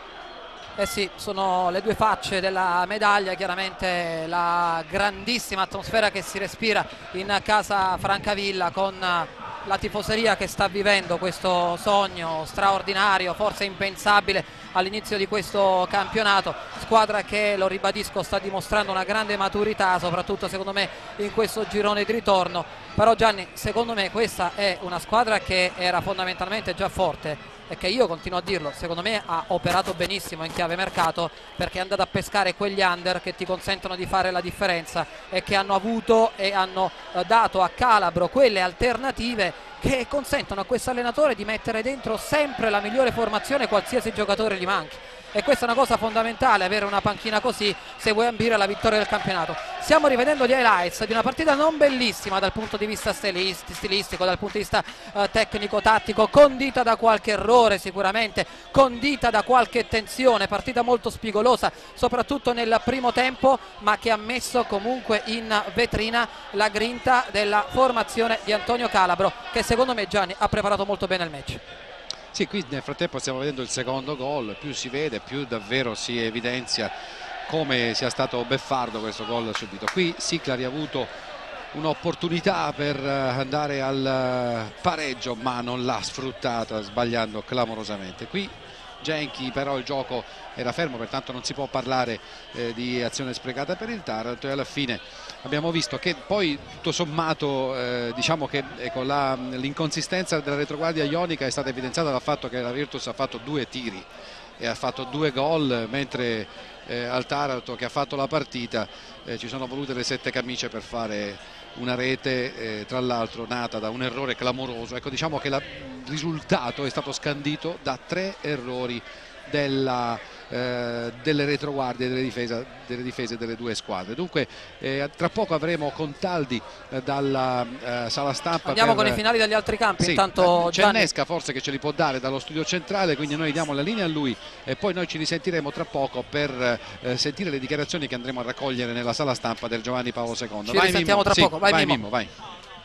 Eh sì, sono le due facce della medaglia, chiaramente la grandissima atmosfera che si respira in casa Francavilla, con la tifoseria che sta vivendo questo sogno straordinario, forse impensabile all'inizio di questo campionato. Squadra che, lo ribadisco, sta dimostrando una grande maturità, soprattutto secondo me in questo girone di ritorno. Però Gianni, secondo me questa è una squadra che era fondamentalmente già forte e che, io continuo a dirlo, secondo me ha operato benissimo in chiave mercato, perché è andata a pescare quegli under che ti consentono di fare la differenza e che hanno avuto e hanno eh, dato a Calabro quelle alternative che consentono a questo allenatore di mettere dentro sempre la migliore formazione qualsiasi giocatore gli manchi. E questa è una cosa fondamentale, avere una panchina così se vuoi ambire alla vittoria del campionato. Stiamo rivedendo gli highlights di una partita non bellissima dal punto di vista stilistico, dal punto di vista eh, tecnico-tattico, condita da qualche errore sicuramente, condita da qualche tensione, partita molto spigolosa soprattutto nel primo tempo, ma che ha messo comunque in vetrina la grinta della formazione di Antonio Calabro, che secondo me, Gianni, ha preparato molto bene il match. Sì, qui nel frattempo stiamo vedendo il secondo gol, più si vede più davvero si evidenzia come sia stato beffardo questo gol subito. Qui Siclari ha avuto un'opportunità per andare al pareggio, ma non l'ha sfruttata, sbagliando clamorosamente. Qui Genchi però il gioco era fermo, pertanto non si può parlare eh, di azione sprecata per il Taranto, e alla fine abbiamo visto che poi tutto sommato eh, diciamo che ecco, l'inconsistenza della retroguardia ionica è stata evidenziata dal fatto che la Virtus ha fatto due tiri e ha fatto due gol, mentre eh, al Taranto, che ha fatto la partita, eh, ci sono volute le sette camicie per fare una rete, eh, tra l'altro nata da un errore clamoroso. Ecco, diciamo che la, il risultato è stato scandito da tre errori della, eh, delle retroguardie delle difese, delle difese delle due squadre. Dunque eh, tra poco avremo Contaldi eh, dalla eh, sala stampa. Andiamo per, con i finali dagli altri campi. sì, intanto c'è Nesca forse che ce li può dare dallo studio centrale, quindi noi diamo la linea a lui e poi noi ci risentiremo tra poco per eh, sentire le dichiarazioni che andremo a raccogliere nella sala stampa del Giovanni Paolo secondo. Ci vai, risentiamo Mimmo. tra Sì, poco, vai, vai Mimmo. Mimmo, vai.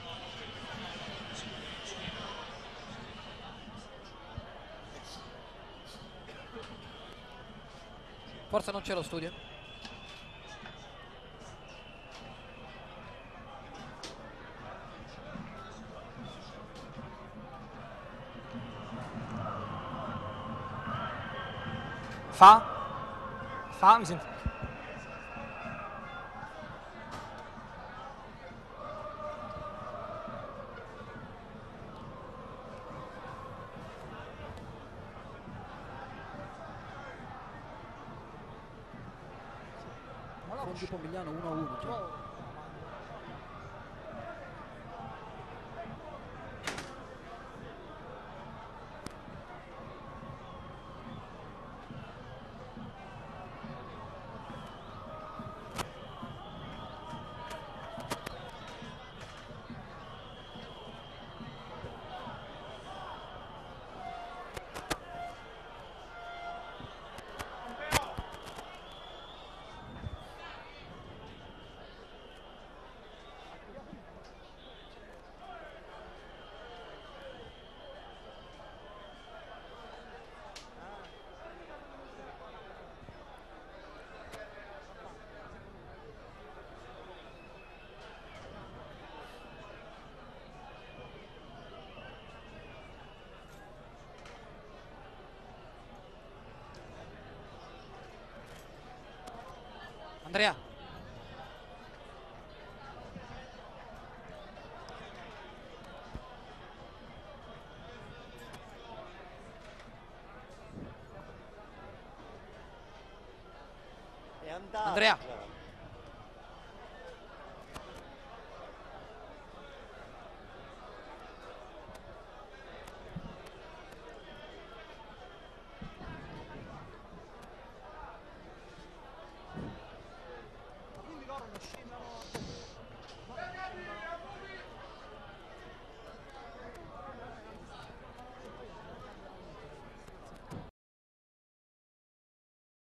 Forse non c'è lo studio. Fa? Fa? Mi sento. Fondi Pomigliano uno a uno. Andrea. Andrea.